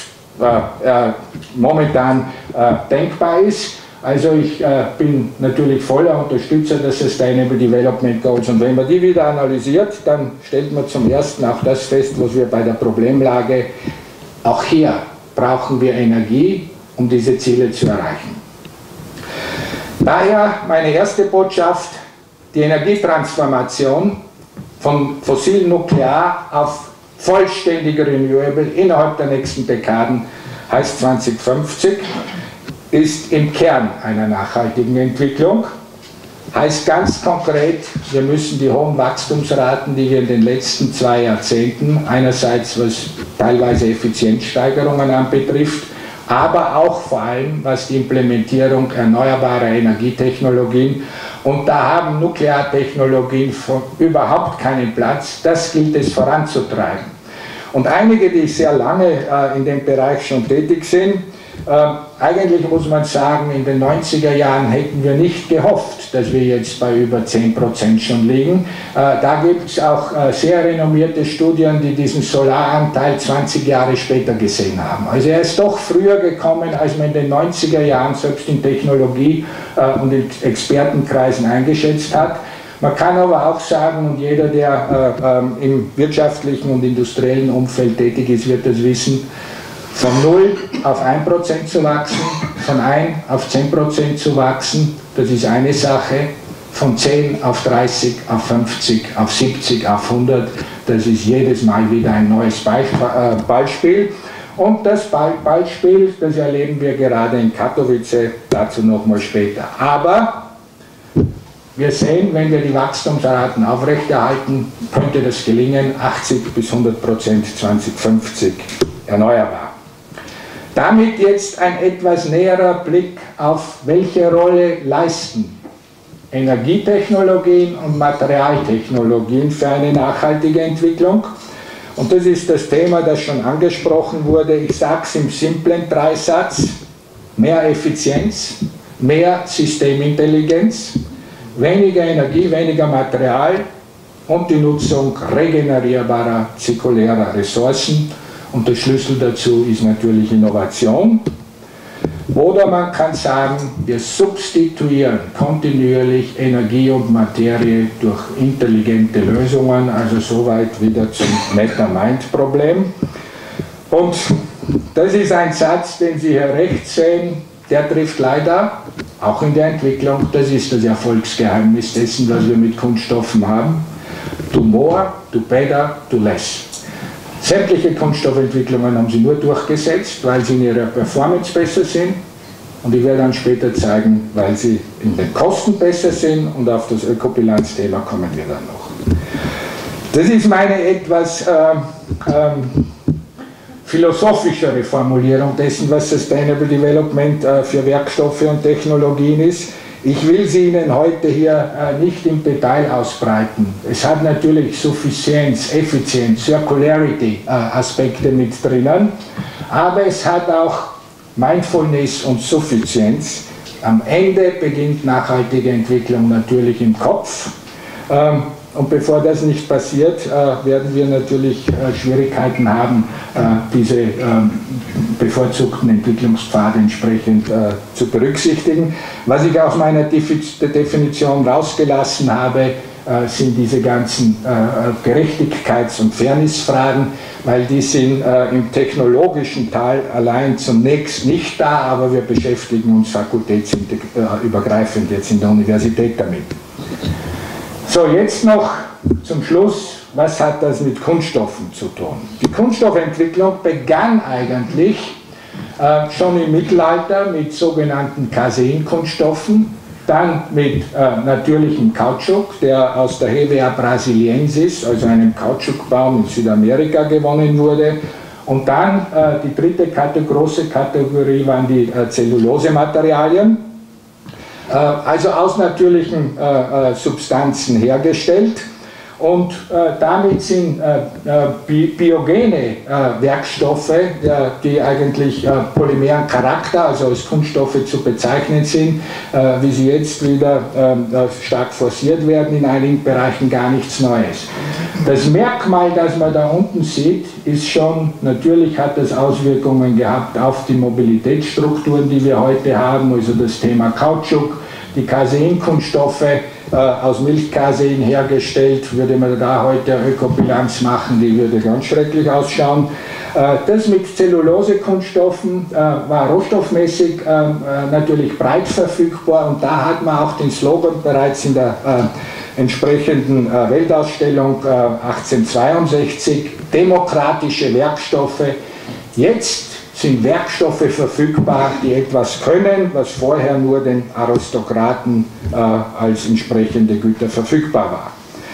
momentan denkbar ist. Also ich bin natürlich voller Unterstützer der Sustainable Development Goals und wenn man die wieder analysiert, dann stellt man zum ersten auch das fest, was wir bei der Problemlage, auch hier brauchen wir Energie, um diese Ziele zu erreichen. Daher meine erste Botschaft, die Energietransformation von fossil-nuklear auf vollständig renewable innerhalb der nächsten Dekaden, heißt 2050, ist im Kern einer nachhaltigen Entwicklung. Heißt ganz konkret, wir müssen die hohen Wachstumsraten, die wir in den letzten 2 Jahrzehnten, einerseits was teilweise Effizienzsteigerungen anbetrifft, aber auch vor allem was die Implementierung erneuerbarer Energietechnologien, und da haben Nukleartechnologien überhaupt keinen Platz, das gilt es voranzutreiben. Und einige, die sehr lange in dem Bereich schon tätig sind, eigentlich muss man sagen, in den 90er Jahren hätten wir nicht gehofft, dass wir jetzt bei über 10% schon liegen. Da gibt es auch sehr renommierte Studien, die diesen Solaranteil 20 Jahre später gesehen haben. Also er ist doch früher gekommen, als man in den 90er Jahren selbst in Technologie und in Expertenkreisen eingeschätzt hat. Man kann aber auch sagen, und jeder, der im wirtschaftlichen und industriellen Umfeld tätig ist, wird das wissen, von 0 auf 1% zu wachsen, von 1 auf 10% zu wachsen, das ist eine Sache, von 10 auf 30, auf 50, auf 70, auf 100, das ist jedes Mal wieder ein neues Beispiel. Und das Beispiel, das erleben wir gerade in Katowice, dazu nochmal später. Aber wir sehen, wenn wir die Wachstumsraten aufrechterhalten, könnte das gelingen, 80 bis 100% 2050 erneuerbar. Damit jetzt ein etwas näherer Blick auf welche Rolle leisten Energietechnologien und Materialtechnologien für eine nachhaltige Entwicklung. Und das ist das Thema, das schon angesprochen wurde. Ich sage es im simplen Dreisatz: mehr Effizienz, mehr Systemintelligenz, weniger Energie, weniger Material und die Nutzung regenerierbarer, zirkulärer Ressourcen. Und der Schlüssel dazu ist natürlich Innovation. Oder man kann sagen, wir substituieren kontinuierlich Energie und Materie durch intelligente Lösungen, also soweit wieder zum Matter-Mind-Problem. Und das ist ein Satz, den Sie hier rechts sehen, der trifft leider auch in der Entwicklung, das ist das Erfolgsgeheimnis dessen, was wir mit Kunststoffen haben. Do more, do better, do less. Sämtliche Kunststoffentwicklungen haben sie nur durchgesetzt, weil sie in ihrer Performance besser sind. Und ich werde dann später zeigen, weil sie in den Kosten besser sind, und auf das Ökobilanzthema kommen wir dann noch. Das ist meine etwas philosophischere Formulierung dessen, was Sustainable Development für Werkstoffe und Technologien ist. Ich will sie Ihnen heute hier nicht im Detail ausbreiten. Es hat natürlich Suffizienz, Effizienz, Circularity Aspekte mit drinnen, aber es hat auch Mindfulness und Suffizienz. Am Ende beginnt nachhaltige Entwicklung natürlich im Kopf. Und bevor das nicht passiert, werden wir natürlich Schwierigkeiten haben, diese bevorzugten Entwicklungspfade entsprechend zu berücksichtigen. Was ich aus meiner Definition rausgelassen habe, sind diese ganzen Gerechtigkeits- und Fairnessfragen, weil die sind im technologischen Teil allein zunächst nicht da, aber wir beschäftigen uns fakultätsübergreifend jetzt in der Universität damit. So, jetzt noch zum Schluss, was hat das mit Kunststoffen zu tun? Die Kunststoffentwicklung begann eigentlich schon im Mittelalter mit sogenannten Caseinkunststoffen, dann mit natürlichem Kautschuk, der aus der Hevea brasiliensis, also einem Kautschukbaum in Südamerika, gewonnen wurde. Und dann die dritte große Kategorie waren die Zellulosematerialien. Also aus natürlichen Substanzen hergestellt, und damit sind biogene Werkstoffe, die eigentlich polymeren Charakter, also als Kunststoffe zu bezeichnen sind, wie sie jetzt wieder stark forciert werden, in einigen Bereichen gar nichts Neues. Das Merkmal, das man da unten sieht, ist schon, natürlich hat das Auswirkungen gehabt auf die Mobilitätsstrukturen, die wir heute haben, also das Thema Kautschuk, die Caseinkunststoffe, aus Milchcasein hergestellt, würde man da heute eine Ökobilanz machen, die würde ganz schrecklich ausschauen. Das mit Zellulosekunststoffen war rohstoffmäßig natürlich breit verfügbar, und da hat man auch den Slogan bereits in der entsprechenden Weltausstellung 1862, demokratische Werkstoffe. Jetzt sind Werkstoffe verfügbar, die etwas können, was vorher nur den Aristokraten als entsprechende Güter verfügbar war.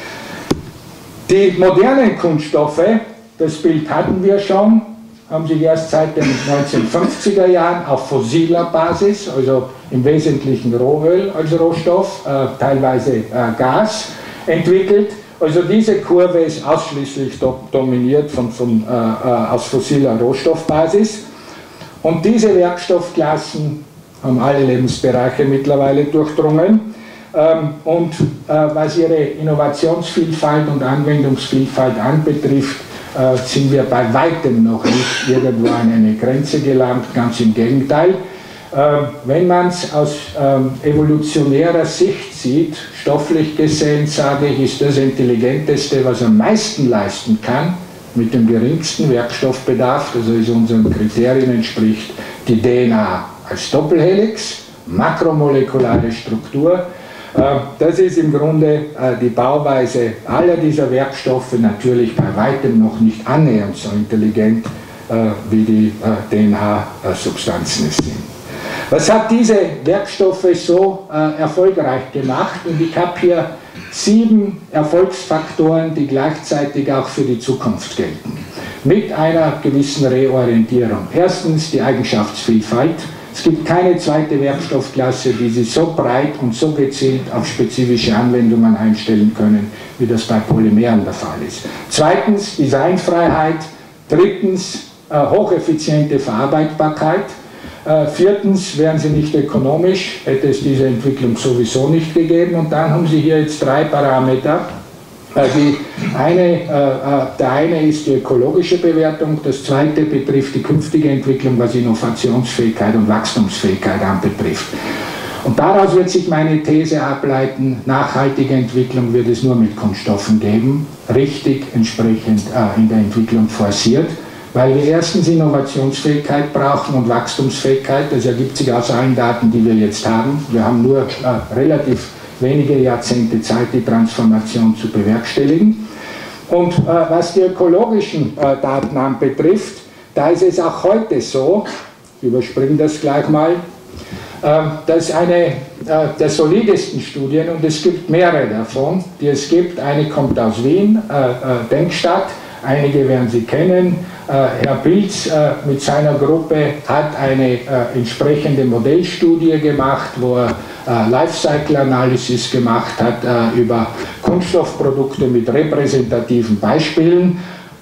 Die modernen Kunststoffe, das Bild hatten wir schon, haben sich erst seit den 1950er Jahren auf fossiler Basis, also im Wesentlichen Rohöl als Rohstoff, teilweise Gas, entwickelt. Also diese Kurve ist ausschließlich dominiert aus fossiler Rohstoffbasis. Und diese Werkstoffklassen haben alle Lebensbereiche mittlerweile durchdrungen. Und was ihre Innovationsvielfalt und Anwendungsvielfalt anbetrifft, sind wir bei weitem noch nicht irgendwo an eine Grenze gelangt, ganz im Gegenteil. Wenn man es aus evolutionärer Sicht sieht, stofflich gesehen, sage ich, ist das Intelligenteste, was am meisten leisten kann, mit dem geringsten Werkstoffbedarf, also es unseren Kriterien entspricht, die DNA als Doppelhelix, makromolekulare Struktur. Das ist im Grunde die Bauweise aller dieser Werkstoffe, natürlich bei weitem noch nicht annähernd so intelligent, wie die DNA-Substanzen es sind. Was hat diese Werkstoffe so erfolgreich gemacht? Und ich habe hier 7 Erfolgsfaktoren, die gleichzeitig auch für die Zukunft gelten, mit einer gewissen Reorientierung. Erstens die Eigenschaftsvielfalt. Es gibt keine zweite Werkstoffklasse, die sich so breit und so gezielt auf spezifische Anwendungen einstellen können, wie das bei Polymeren der Fall ist. Zweitens Designfreiheit. Drittens hocheffiziente Verarbeitbarkeit. Viertens, wären sie nicht ökonomisch, hätte es diese Entwicklung sowieso nicht gegeben. Und dann haben Sie hier jetzt 3 Parameter, Der eine ist die ökologische Bewertung, das zweite betrifft die künftige Entwicklung, was Innovationsfähigkeit und Wachstumsfähigkeit anbetrifft. Und daraus wird sich meine These ableiten, nachhaltige Entwicklung wird es nur mit Kunststoffen geben, richtig entsprechend in der Entwicklung forciert, weil wir erstens Innovationsfähigkeit brauchen und Wachstumsfähigkeit. Das ergibt sich aus allen Daten, die wir jetzt haben. Wir haben nur relativ wenige Jahrzehnte Zeit, die Transformation zu bewerkstelligen. Und was die ökologischen Daten anbetrifft, da ist es auch heute so, ich überspringe das gleich mal, das ist eine der solidesten Studien und es gibt mehrere davon, die es gibt. Eine kommt aus Wien, Denkstadt, einige werden Sie kennen. Herr Pilz mit seiner Gruppe hat eine entsprechende Modellstudie gemacht, wo er Lifecycle-Analysis gemacht hat über Kunststoffprodukte mit repräsentativen Beispielen.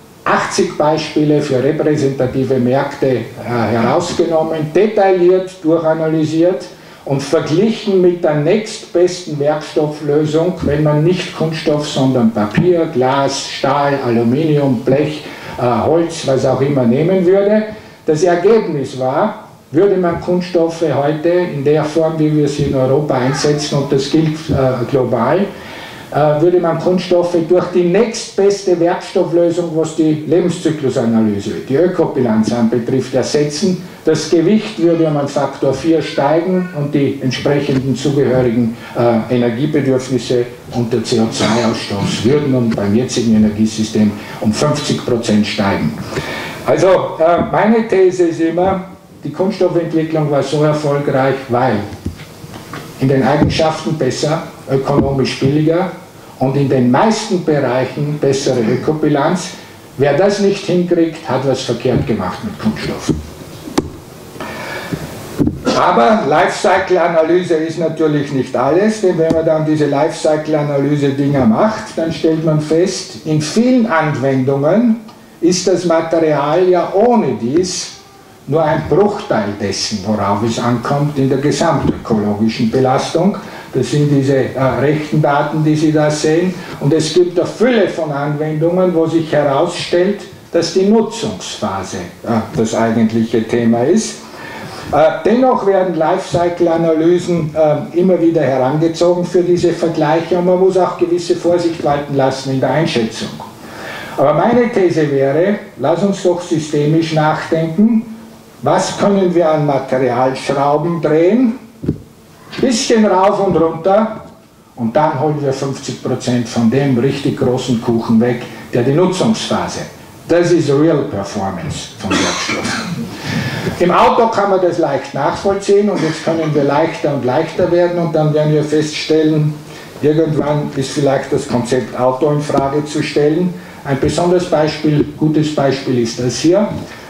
80 Beispiele für repräsentative Märkte herausgenommen, detailliert durchanalysiert und verglichen mit der nächstbesten Werkstofflösung, wenn man nicht Kunststoff, sondern Papier, Glas, Stahl, Aluminium, Blech, Holz, was auch immer nehmen würde. Das Ergebnis war, würde man Kunststoffe heute in der Form, wie wir sie in Europa einsetzen, und das gilt global, würde man Kunststoffe durch die nächstbeste Werkstofflösung, was die Lebenszyklusanalyse, die Ökobilanz anbetrifft, ersetzen. Das Gewicht würde um einen Faktor 4 steigen und die entsprechenden zugehörigen Energiebedürfnisse und der CO2-Ausstoß würden beim jetzigen Energiesystem um 50% steigen. Also meine These ist immer, die Kunststoffentwicklung war so erfolgreich, weil in den Eigenschaften besser, ökonomisch billiger und in den meisten Bereichen bessere Ökobilanz. Wer das nicht hinkriegt, hat was verkehrt gemacht mit Kunststoffen. Aber Lifecycle-Analyse ist natürlich nicht alles, denn wenn man dann diese Lifecycle-Analyse-Dinger macht, dann stellt man fest, in vielen Anwendungen ist das Material ja ohne dies nur ein Bruchteil dessen, worauf es ankommt in der gesamtökologischen Belastung. Das sind diese rechten Daten, die Sie da sehen. Und es gibt eine Fülle von Anwendungen, wo sich herausstellt, dass die Nutzungsphase das eigentliche Thema ist. Dennoch werden Lifecycle-Analysen immer wieder herangezogen für diese Vergleiche und man muss auch gewisse Vorsicht walten lassen in der Einschätzung. Aber meine These wäre, lass uns doch systemisch nachdenken, was können wir an Materialschrauben drehen, bisschen rauf und runter und dann holen wir 50% von dem richtig großen Kuchen weg, der die Nutzungsphase. Das ist Real Performance von Werkstoffen. Im Auto kann man das leicht nachvollziehen und jetzt können wir leichter und leichter werden und dann werden wir feststellen, irgendwann ist vielleicht das Konzept Auto in Frage zu stellen. Ein besonderes Beispiel, gutes Beispiel ist das hier.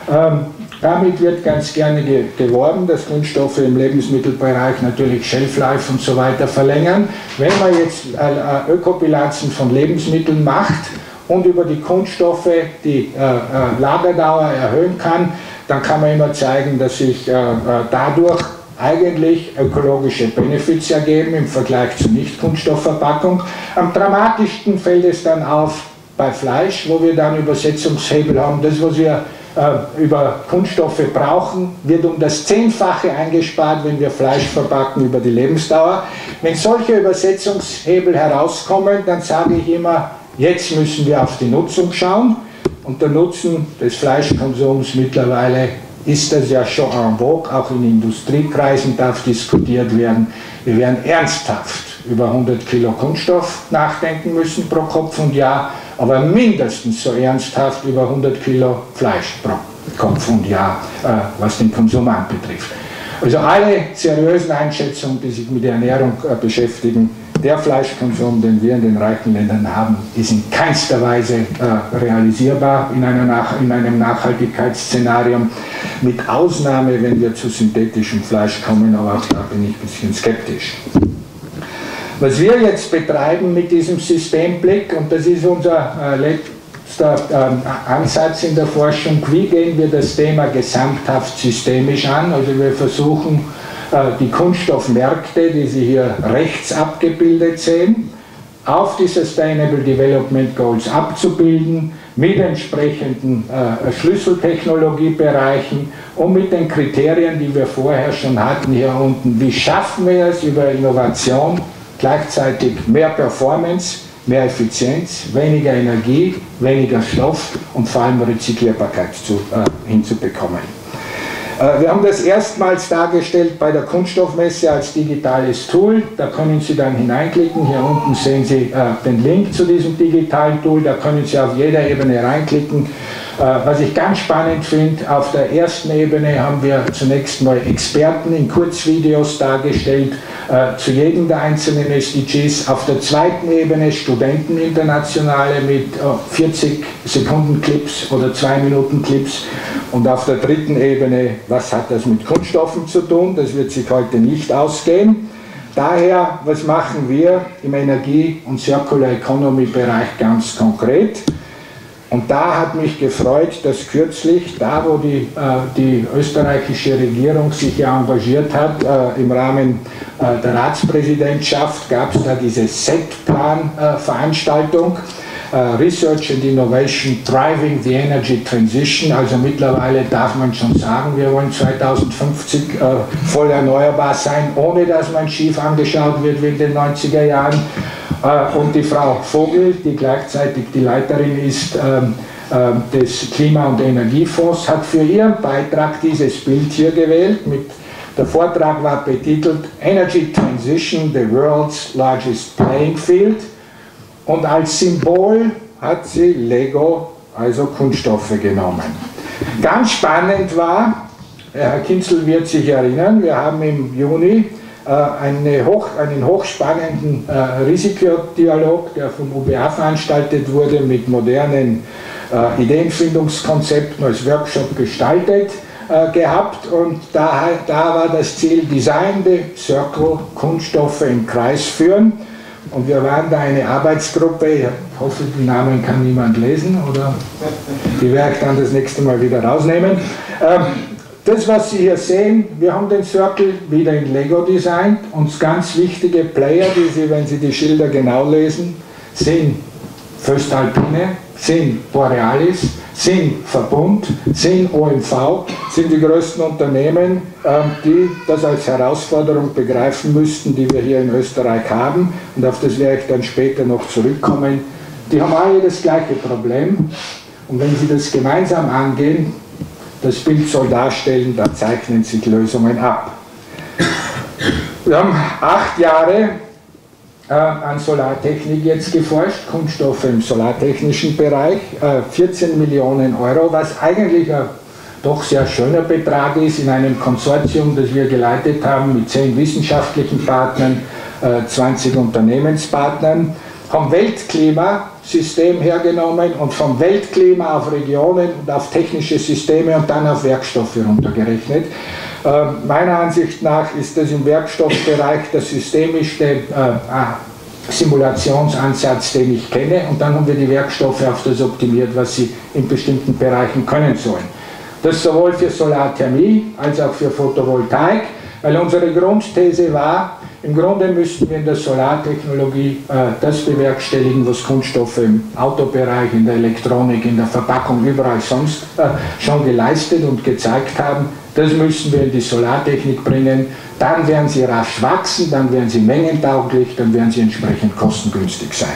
Damit wird ganz gerne geworben, dass Kunststoffe im Lebensmittelbereich natürlich Shelf Life und so weiter verlängern. Wenn man jetzt Ökobilanzen von Lebensmitteln macht und über die Kunststoffe die Lagerdauer erhöhen kann, dann kann man immer zeigen, dass sich dadurch eigentlich ökologische Benefits ergeben im Vergleich zur Nicht-Kunststoffverpackung. Am dramatischsten fällt es dann auf bei Fleisch, wo wir dann Übersetzungshebel haben. Das, was wir über Kunststoffe brauchen, wird um das 10-fache eingespart, wenn wir Fleisch verpacken über die Lebensdauer. Wenn solche Übersetzungshebel herauskommen, dann sage ich immer, jetzt müssen wir auf die Nutzung schauen. Und der Nutzen des Fleischkonsums mittlerweile ist das ja schon en vogue, auch in Industriekreisen darf diskutiert werden. Wir werden ernsthaft über 100 Kilo Kunststoff nachdenken müssen pro Kopf und Jahr, aber mindestens so ernsthaft über 100 Kilo Fleisch pro Kopf und Jahr, was den Konsum anbetrifft. Also alle seriösen Einschätzungen, die sich mit der Ernährung beschäftigen, der Fleischkonsum, den wir in den reichen Ländern haben, ist in keinster Weise realisierbar in einem Nachhaltigkeitsszenario, mit Ausnahme, wenn wir zu synthetischem Fleisch kommen, aber auch da bin ich ein bisschen skeptisch. Was wir jetzt betreiben mit diesem Systemblick, und das ist unser letzter Ansatz in der Forschung, wie gehen wir das Thema gesamthaft systemisch an? Also wir versuchen, die Kunststoffmärkte, die Sie hier rechts abgebildet sehen, auf die Sustainable Development Goals abzubilden, mit entsprechenden Schlüsseltechnologiebereichen und mit den Kriterien, die wir vorher schon hatten hier unten. Wie schaffen wir es über Innovation, gleichzeitig mehr Performance, mehr Effizienz, weniger Energie, weniger Stoff und vor allem Rezyklierbarkeit hinzubekommen. Wir haben das erstmals dargestellt bei der Kunststoffmesse als digitales Tool. Da können Sie dann hineinklicken. Hier unten sehen Sie den Link zu diesem digitalen Tool. Da können Sie auf jeder Ebene reinklicken. Was ich ganz spannend finde, auf der ersten Ebene haben wir zunächst mal Experten in Kurzvideos dargestellt, zu jedem der einzelnen SDGs. Auf der zweiten Ebene Studenten internationale mit 40 Sekunden Clips oder 2 Minuten Clips. Und auf der dritten Ebene, was hat das mit Kunststoffen zu tun? Das wird sich heute nicht ausgehen. Daher, was machen wir im Energie- und Circular Economy Bereich ganz konkret? Und da hat mich gefreut, dass kürzlich, da wo die österreichische Regierung sich ja engagiert hat, im Rahmen der Ratspräsidentschaft, gab es da diese SET-Plan-Veranstaltung, Research and Innovation Driving the Energy Transition. Also mittlerweile darf man schon sagen, wir wollen 2050 voll erneuerbar sein, ohne dass man schief angeschaut wird wie in den 90er Jahren. Und die Frau Vogel, die gleichzeitig die Leiterin ist des Klima- und Energiefonds, hat für ihren Beitrag dieses Bild hier gewählt. Der Vortrag war betitelt Energy Transition, the World's Largest Playing Field. Und als Symbol hat sie Lego, also Kunststoffe, genommen. Ganz spannend war, Herr Kinzel wird sich erinnern, wir haben im Juni einen hochspannenden Risikodialog, der vom UBA veranstaltet wurde, mit modernen Ideenfindungskonzepten als Workshop gestaltet gehabt. Und da war das Ziel, Design the Circle, Kunststoffe im Kreis führen. Und wir waren da eine Arbeitsgruppe, ich hoffe, den Namen kann niemand lesen, oder die werde ich dann das nächste Mal wieder rausnehmen. Das, was Sie hier sehen, wir haben den Circle wieder in Lego designt. Und ganz wichtige Player, die Sie, wenn Sie die Schilder genau lesen, sind Voestalpine, sind Borealis, sind Verbund, sind OMV, sind die größten Unternehmen, die das als Herausforderung begreifen müssten, die wir hier in Österreich haben. Und auf das werde ich dann später noch zurückkommen. Die haben alle das gleiche Problem. Und wenn Sie das gemeinsam angehen, das Bild soll darstellen, da zeichnen sich Lösungen ab. Wir haben 8 Jahre an Solartechnik jetzt geforscht, Kunststoffe im solartechnischen Bereich, 14 Millionen Euro, was eigentlich ein doch sehr schöner Betrag ist in einem Konsortium, das wir geleitet haben mit 10 wissenschaftlichen Partnern, 20 Unternehmenspartnern, haben Weltklimasystem hergenommen und vom Weltklima auf Regionen und auf technische Systeme und dann auf Werkstoffe runtergerechnet. Meiner Ansicht nach ist das im Werkstoffbereich der systemischste Simulationsansatz, den ich kenne, und dann haben wir die Werkstoffe auf das optimiert, was sie in bestimmten Bereichen können sollen. Das sowohl für Solarthermie als auch für Photovoltaik, weil unsere Grundthese war, im Grunde müssten wir in der Solartechnologie das bewerkstelligen, was Kunststoffe im Autobereich, in der Elektronik, in der Verpackung, überall sonst schon geleistet und gezeigt haben. Das müssen wir in die Solartechnik bringen. Dann werden sie rasch wachsen, dann werden sie mengentauglich, dann werden sie entsprechend kostengünstig sein.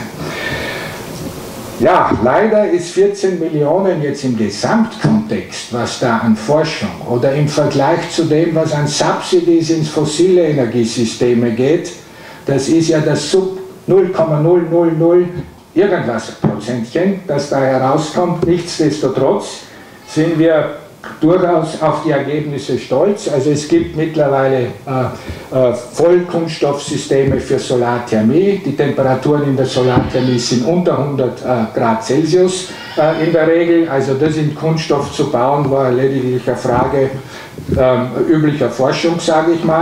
Ja, leider ist 14 Millionen jetzt im Gesamtkontext, was da an Forschung oder im Vergleich zu dem, was an Subsidies ins fossile Energiesysteme geht, das ist ja das Sub 0,000 irgendwas Prozentchen, das da herauskommt. Nichtsdestotrotz sind wir durchaus auf die Ergebnisse stolz. Also es gibt mittlerweile Vollkunststoffsysteme für Solarthermie. Die Temperaturen in der Solarthermie sind unter 100 Grad Celsius in der Regel. Also das in Kunststoff zu bauen, war lediglich eine Frage üblicher Forschung, sage ich mal.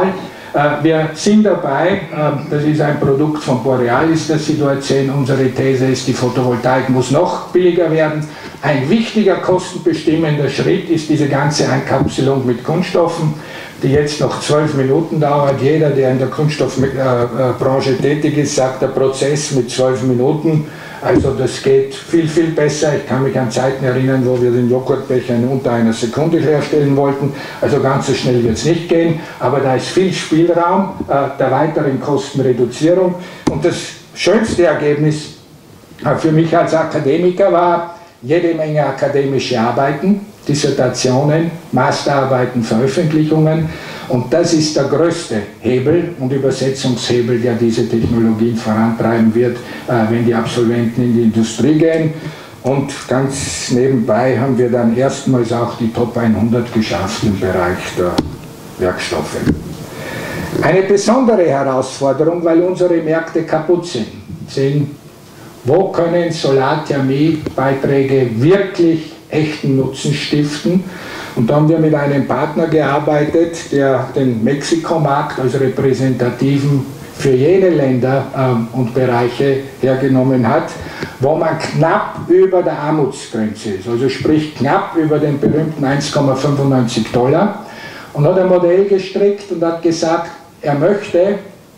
Wir sind dabei, das ist ein Produkt von Borealis, das Sie dort sehen. Unsere These ist, die Photovoltaik muss noch billiger werden. Ein wichtiger kostenbestimmender Schritt ist diese ganze Einkapselung mit Kunststoffen, die jetzt noch 12 Minuten dauert. Jeder, der in der Kunststoffbranche tätig ist, sagt, der Prozess mit 12 Minuten. Also das geht viel, viel besser. Ich kann mich an Zeiten erinnern, wo wir den Joghurtbecher in unter einer Sekunde herstellen wollten. Also ganz so schnell wird es nicht gehen, aber da ist viel Spielraum der weiteren Kostenreduzierung. Und das schönste Ergebnis für mich als Akademiker war jede Menge akademische Arbeiten, Dissertationen, Masterarbeiten, Veröffentlichungen. Und das ist der größte Hebel und Übersetzungshebel, der diese Technologien vorantreiben wird, wenn die Absolventen in die Industrie gehen. Und ganz nebenbei haben wir dann erstmals auch die Top 100 geschafft im Bereich der Werkstoffe. Eine besondere Herausforderung, weil unsere Märkte kaputt sind, wo können Solarthermie-Beiträge wirklich echten Nutzen stiften? Und da haben wir mit einem Partner gearbeitet, der den Mexikomarkt als repräsentativen für jene Länder und Bereiche hergenommen hat, wo man knapp über der Armutsgrenze ist, also sprich knapp über den berühmten 1,95 $, und hat ein Modell gestrickt und hat gesagt, er möchte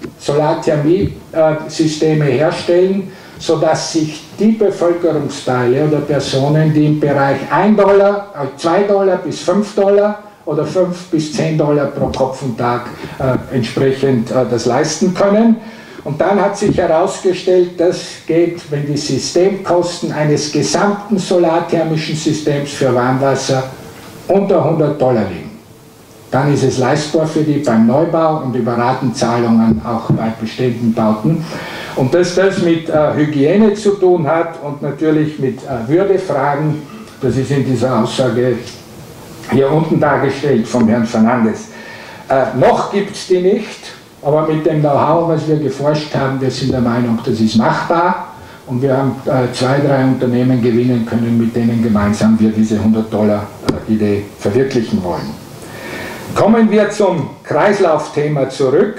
Solarthermie-Systeme herstellen, sodass sich die Bevölkerungsteile oder Personen, die im Bereich $1, $2 bis $5 oder $5 bis $10 pro Kopf und Tag entsprechend das leisten können. Und dann hat sich herausgestellt, das geht, wenn die Systemkosten eines gesamten solarthermischen Systems für Warmwasser unter $100 liegen. Dann ist es leistbar für die beim Neubau und über Ratenzahlungen auch bei bestehenden Bauten. Und dass das mit Hygiene zu tun hat und natürlich mit Würdefragen, das ist in dieser Aussage hier unten dargestellt vom Herrn Fernandes. Noch gibt es die nicht, aber mit dem Know-how, was wir geforscht haben, wir sind der Meinung, das ist machbar. Und wir haben 2, 3 Unternehmen gewinnen können, mit denen gemeinsam wir diese $100-Idee verwirklichen wollen. Kommen wir zum Kreislaufthema zurück.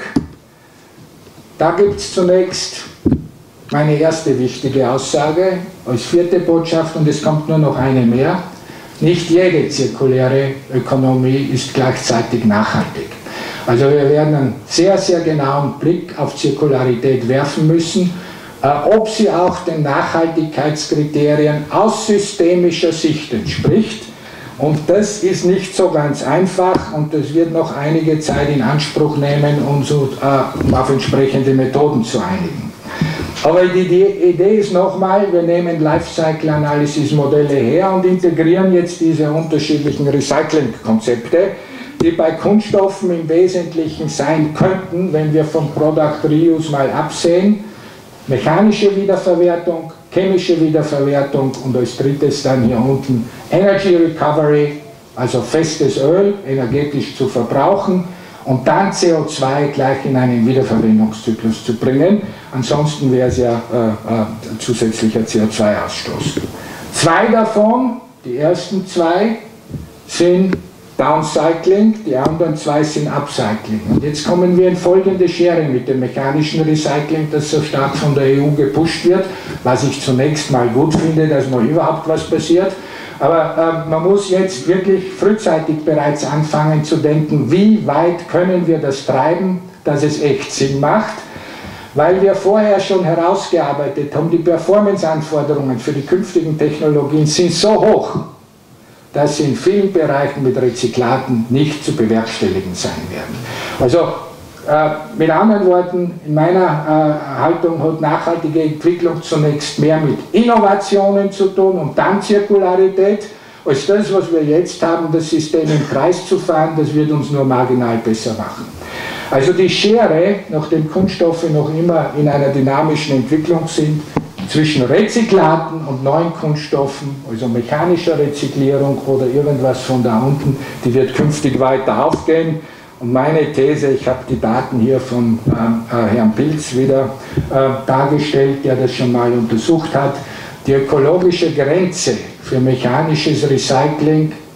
Da gibt es zunächst meine erste wichtige Aussage als vierte Botschaft, und es kommt nur noch eine mehr. Nicht jede zirkuläre Ökonomie ist gleichzeitig nachhaltig. Also wir werden einen sehr, sehr genauen Blick auf Zirkularität werfen müssen, ob sie auch den Nachhaltigkeitskriterien aus systemischer Sicht entspricht. Und das ist nicht so ganz einfach, und das wird noch einige Zeit in Anspruch nehmen, um auf entsprechende Methoden zu einigen. Aber die Idee ist nochmal, wir nehmen Lifecycle-Analysis-Modelle her und integrieren jetzt diese unterschiedlichen Recycling-Konzepte, die bei Kunststoffen im Wesentlichen sein könnten, wenn wir vom Product Reuse mal absehen: mechanische Wiederverwertung, chemische Wiederverwertung und als drittes dann hier unten Energy Recovery, also festes Öl energetisch zu verbrauchen und dann CO2 gleich in einen Wiederverwendungszyklus zu bringen. Ansonsten wäre es ja zusätzlicher CO2-Ausstoß. 2 davon, die ersten 2, sind Downcycling, die anderen 2 sind Upcycling. Und jetzt kommen wir in folgende Schere mit dem mechanischen Recycling, das so stark von der EU gepusht wird, was ich zunächst mal gut finde, dass noch überhaupt was passiert. Aber man muss jetzt wirklich frühzeitig bereits anfangen zu denken, wie weit können wir das treiben, dass es echt Sinn macht. Weil wir vorher schon herausgearbeitet haben, die Performance-Anforderungen für die künftigen Technologien sind so hoch, dass sie in vielen Bereichen mit Rezyklaten nicht zu bewerkstelligen sein werden. Also mit anderen Worten, in meiner Haltung hat nachhaltige Entwicklung zunächst mehr mit Innovationen zu tun und dann Zirkularität, als das, was wir jetzt haben, das System im Kreis zu fahren, das wird uns nur marginal besser machen. Also die Schere, nachdem Kunststoffe noch immer in einer dynamischen Entwicklung sind, zwischen Rezyklaten und neuen Kunststoffen, also mechanischer Rezyklierung oder irgendwas von da unten, die wird künftig weiter aufgehen. Und meine These, ich habe die Daten hier von Herrn Pilz wieder dargestellt, der das schon mal untersucht hat, die ökologische Grenze für mechanisches Recycling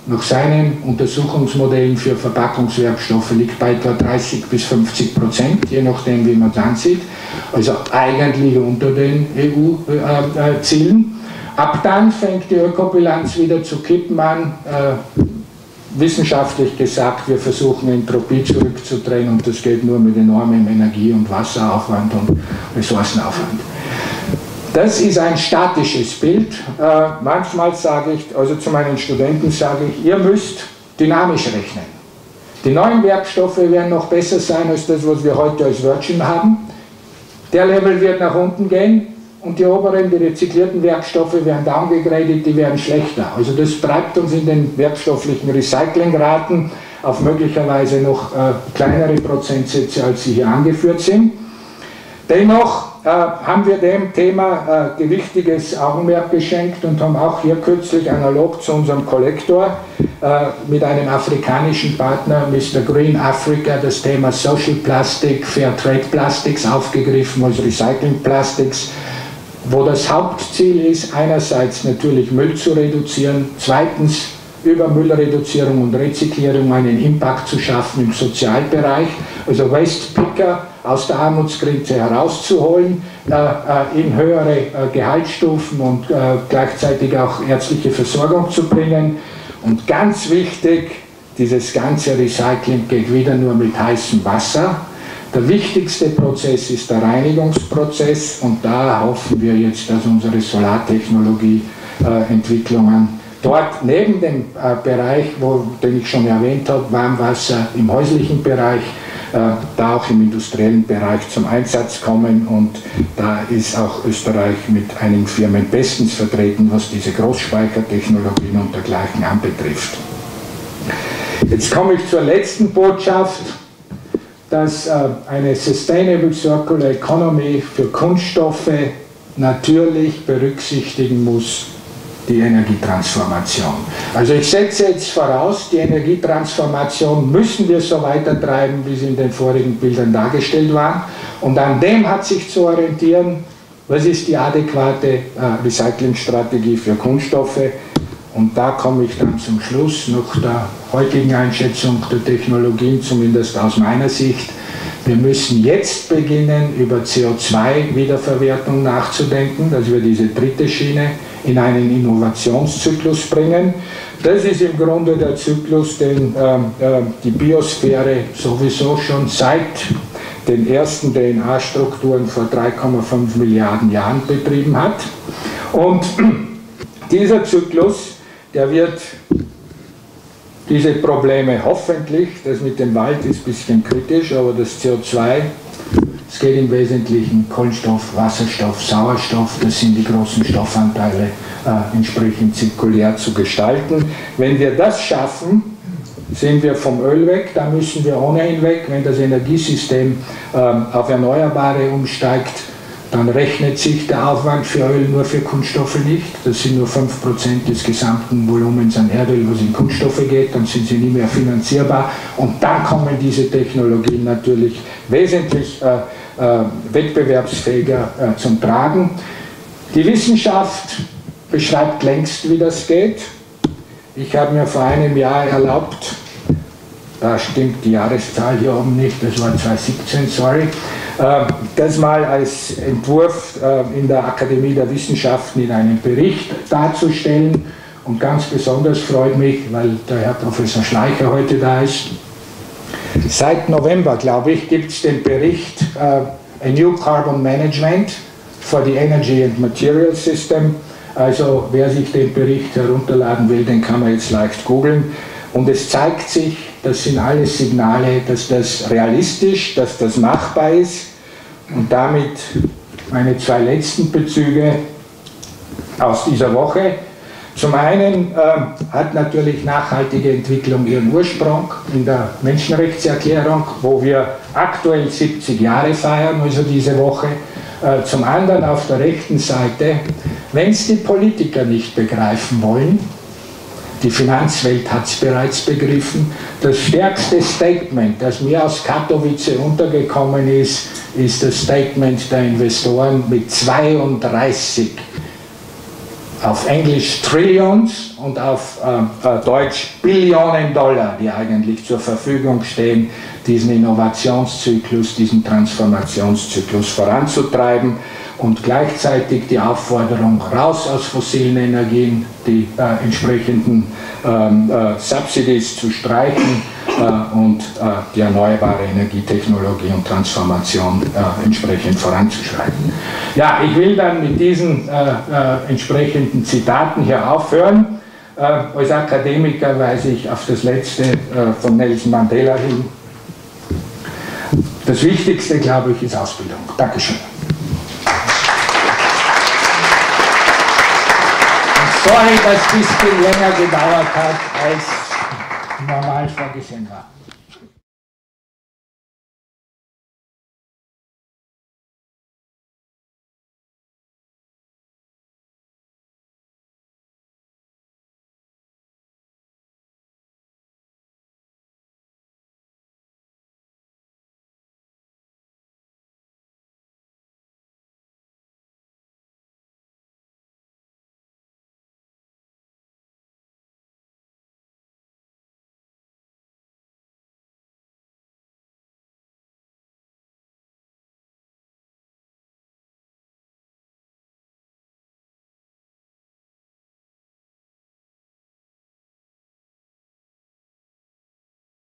nach seinen Untersuchungsmodellen für Verpackungswerkstoffe liegt bei etwa 30 bis 50%, je nachdem wie man es ansieht, also eigentlich unter den EU-Zielen. Ab dann fängt die Ökobilanz wieder zu kippen an. Wissenschaftlich gesagt, wir versuchen Entropie zurückzudrehen und das geht nur mit enormem Energie- und Wasseraufwand und Ressourcenaufwand. Das ist ein statisches Bild. Manchmal sage ich, also zu meinen Studenten sage ich, ihr müsst dynamisch rechnen. Die neuen Werkstoffe werden noch besser sein als das, was wir heute als Virgin haben. Der Level wird nach unten gehen und die oberen, die rezyklierten Werkstoffe werden downgegradet, die werden schlechter. Also das treibt uns in den werkstofflichen Recyclingraten auf möglicherweise noch kleinere Prozentsätze, als sie hier angeführt sind. Dennoch haben wir dem Thema gewichtiges Augenmerk geschenkt und haben auch hier kürzlich analog zu unserem Kollektor mit einem afrikanischen Partner, Mr. Green Africa, das Thema Social Plastic, Fair Trade Plastics aufgegriffen, also Recycling Plastics, wo das Hauptziel ist, einerseits natürlich Müll zu reduzieren, zweitens über Müllreduzierung und Rezyklierung einen Impact zu schaffen im Sozialbereich, also Waste Picker aus der Armutsgrenze herauszuholen, in höhere Gehaltsstufen und gleichzeitig auch ärztliche Versorgung zu bringen. Und ganz wichtig, dieses ganze Recycling geht wieder nur mit heißem Wasser. Der wichtigste Prozess ist der Reinigungsprozess und da hoffen wir jetzt, dass unsere Solartechnologie-Entwicklungen dort neben dem Bereich, den ich schon erwähnt habe, Warmwasser im häuslichen Bereich, da auch im industriellen Bereich zum Einsatz kommen und da ist auch Österreich mit einigen Firmen bestens vertreten, was diese Großspeichertechnologien und dergleichen anbetrifft. Jetzt komme ich zur letzten Botschaft, dass eine Sustainable Circular Economy für Kunststoffe natürlich berücksichtigen muss, die Energietransformation. Also ich setze jetzt voraus, die Energietransformation müssen wir so weitertreiben, wie sie in den vorigen Bildern dargestellt waren. Und an dem hat sich zu orientieren, was ist die adäquate Recyclingstrategie für Kunststoffe. Und da komme ich dann zum Schluss nach der heutigen Einschätzung der Technologien, zumindest aus meiner Sicht. Wir müssen jetzt beginnen, über CO2-Wiederverwertung nachzudenken, dass wir diese dritte Schiene in einen Innovationszyklus bringen. Das ist im Grunde der Zyklus, den die Biosphäre sowieso schon seit den ersten DNA-Strukturen vor 3,5 Milliarden Jahren betrieben hat. Und dieser Zyklus, der wird diese Probleme hoffentlich, das mit dem Wald ist ein bisschen kritisch, aber das CO2, es geht im Wesentlichen Kohlenstoff, Wasserstoff, Sauerstoff, das sind die großen Stoffanteile, entsprechend zirkulär zu gestalten. Wenn wir das schaffen, sind wir vom Öl weg, da müssen wir ohnehin weg. Wenn das Energiesystem auf Erneuerbare umsteigt, dann rechnet sich der Aufwand für Öl nur für Kunststoffe nicht. Das sind nur 5% des gesamten Volumens an Erdöl, was in Kunststoffe geht, dann sind sie nie mehr finanzierbar. Und dann kommen diese Technologien natürlich wesentlich wettbewerbsfähiger zum Tragen. Die Wissenschaft beschreibt längst, wie das geht. Ich habe mir vor einem Jahr erlaubt, da stimmt die Jahreszahl hier oben nicht, das war 2017, sorry, das mal als Entwurf in der Akademie der Wissenschaften in einem Bericht darzustellen. Und ganz besonders freut mich, weil der Herr Professor Schleicher heute da ist. Seit November, glaube ich, gibt es den Bericht A New Carbon Management for the Energy and Material System. Also wer sich den Bericht herunterladen will, den kann man jetzt leicht googeln. Und es zeigt sich, das sind alles Signale, dass das realistisch, dass das machbar ist. Und damit meine zwei letzten Bezüge aus dieser Woche. Zum einen hat natürlich nachhaltige Entwicklung ihren Ursprung in der Menschenrechtserklärung, wo wir aktuell 70 Jahre feiern, also diese Woche. Zum anderen auf der rechten Seite, wenn es die Politiker nicht begreifen wollen, die Finanzwelt hat es bereits begriffen, das stärkste Statement, das mir aus Katowice untergekommen ist, ist das Statement der Investoren mit 32 auf Englisch Trillions und auf Deutsch Billionen Dollar, die eigentlich zur Verfügung stehen, diesen Innovationszyklus, diesen Transformationszyklus voranzutreiben und gleichzeitig die Aufforderung raus aus fossilen Energien, die entsprechenden Subsidies zu streichen und die erneuerbare Energietechnologie und Transformation entsprechend voranzuschreiten. Ja, ich will dann mit diesen entsprechenden Zitaten hier aufhören. Als Akademiker weise ich auf das letzte von Nelson Mandela hin. Das Wichtigste, glaube ich, ist Ausbildung. Dankeschön. Sorry, dass es ein bisschen länger gedauert hat, als normal vorgesehen war.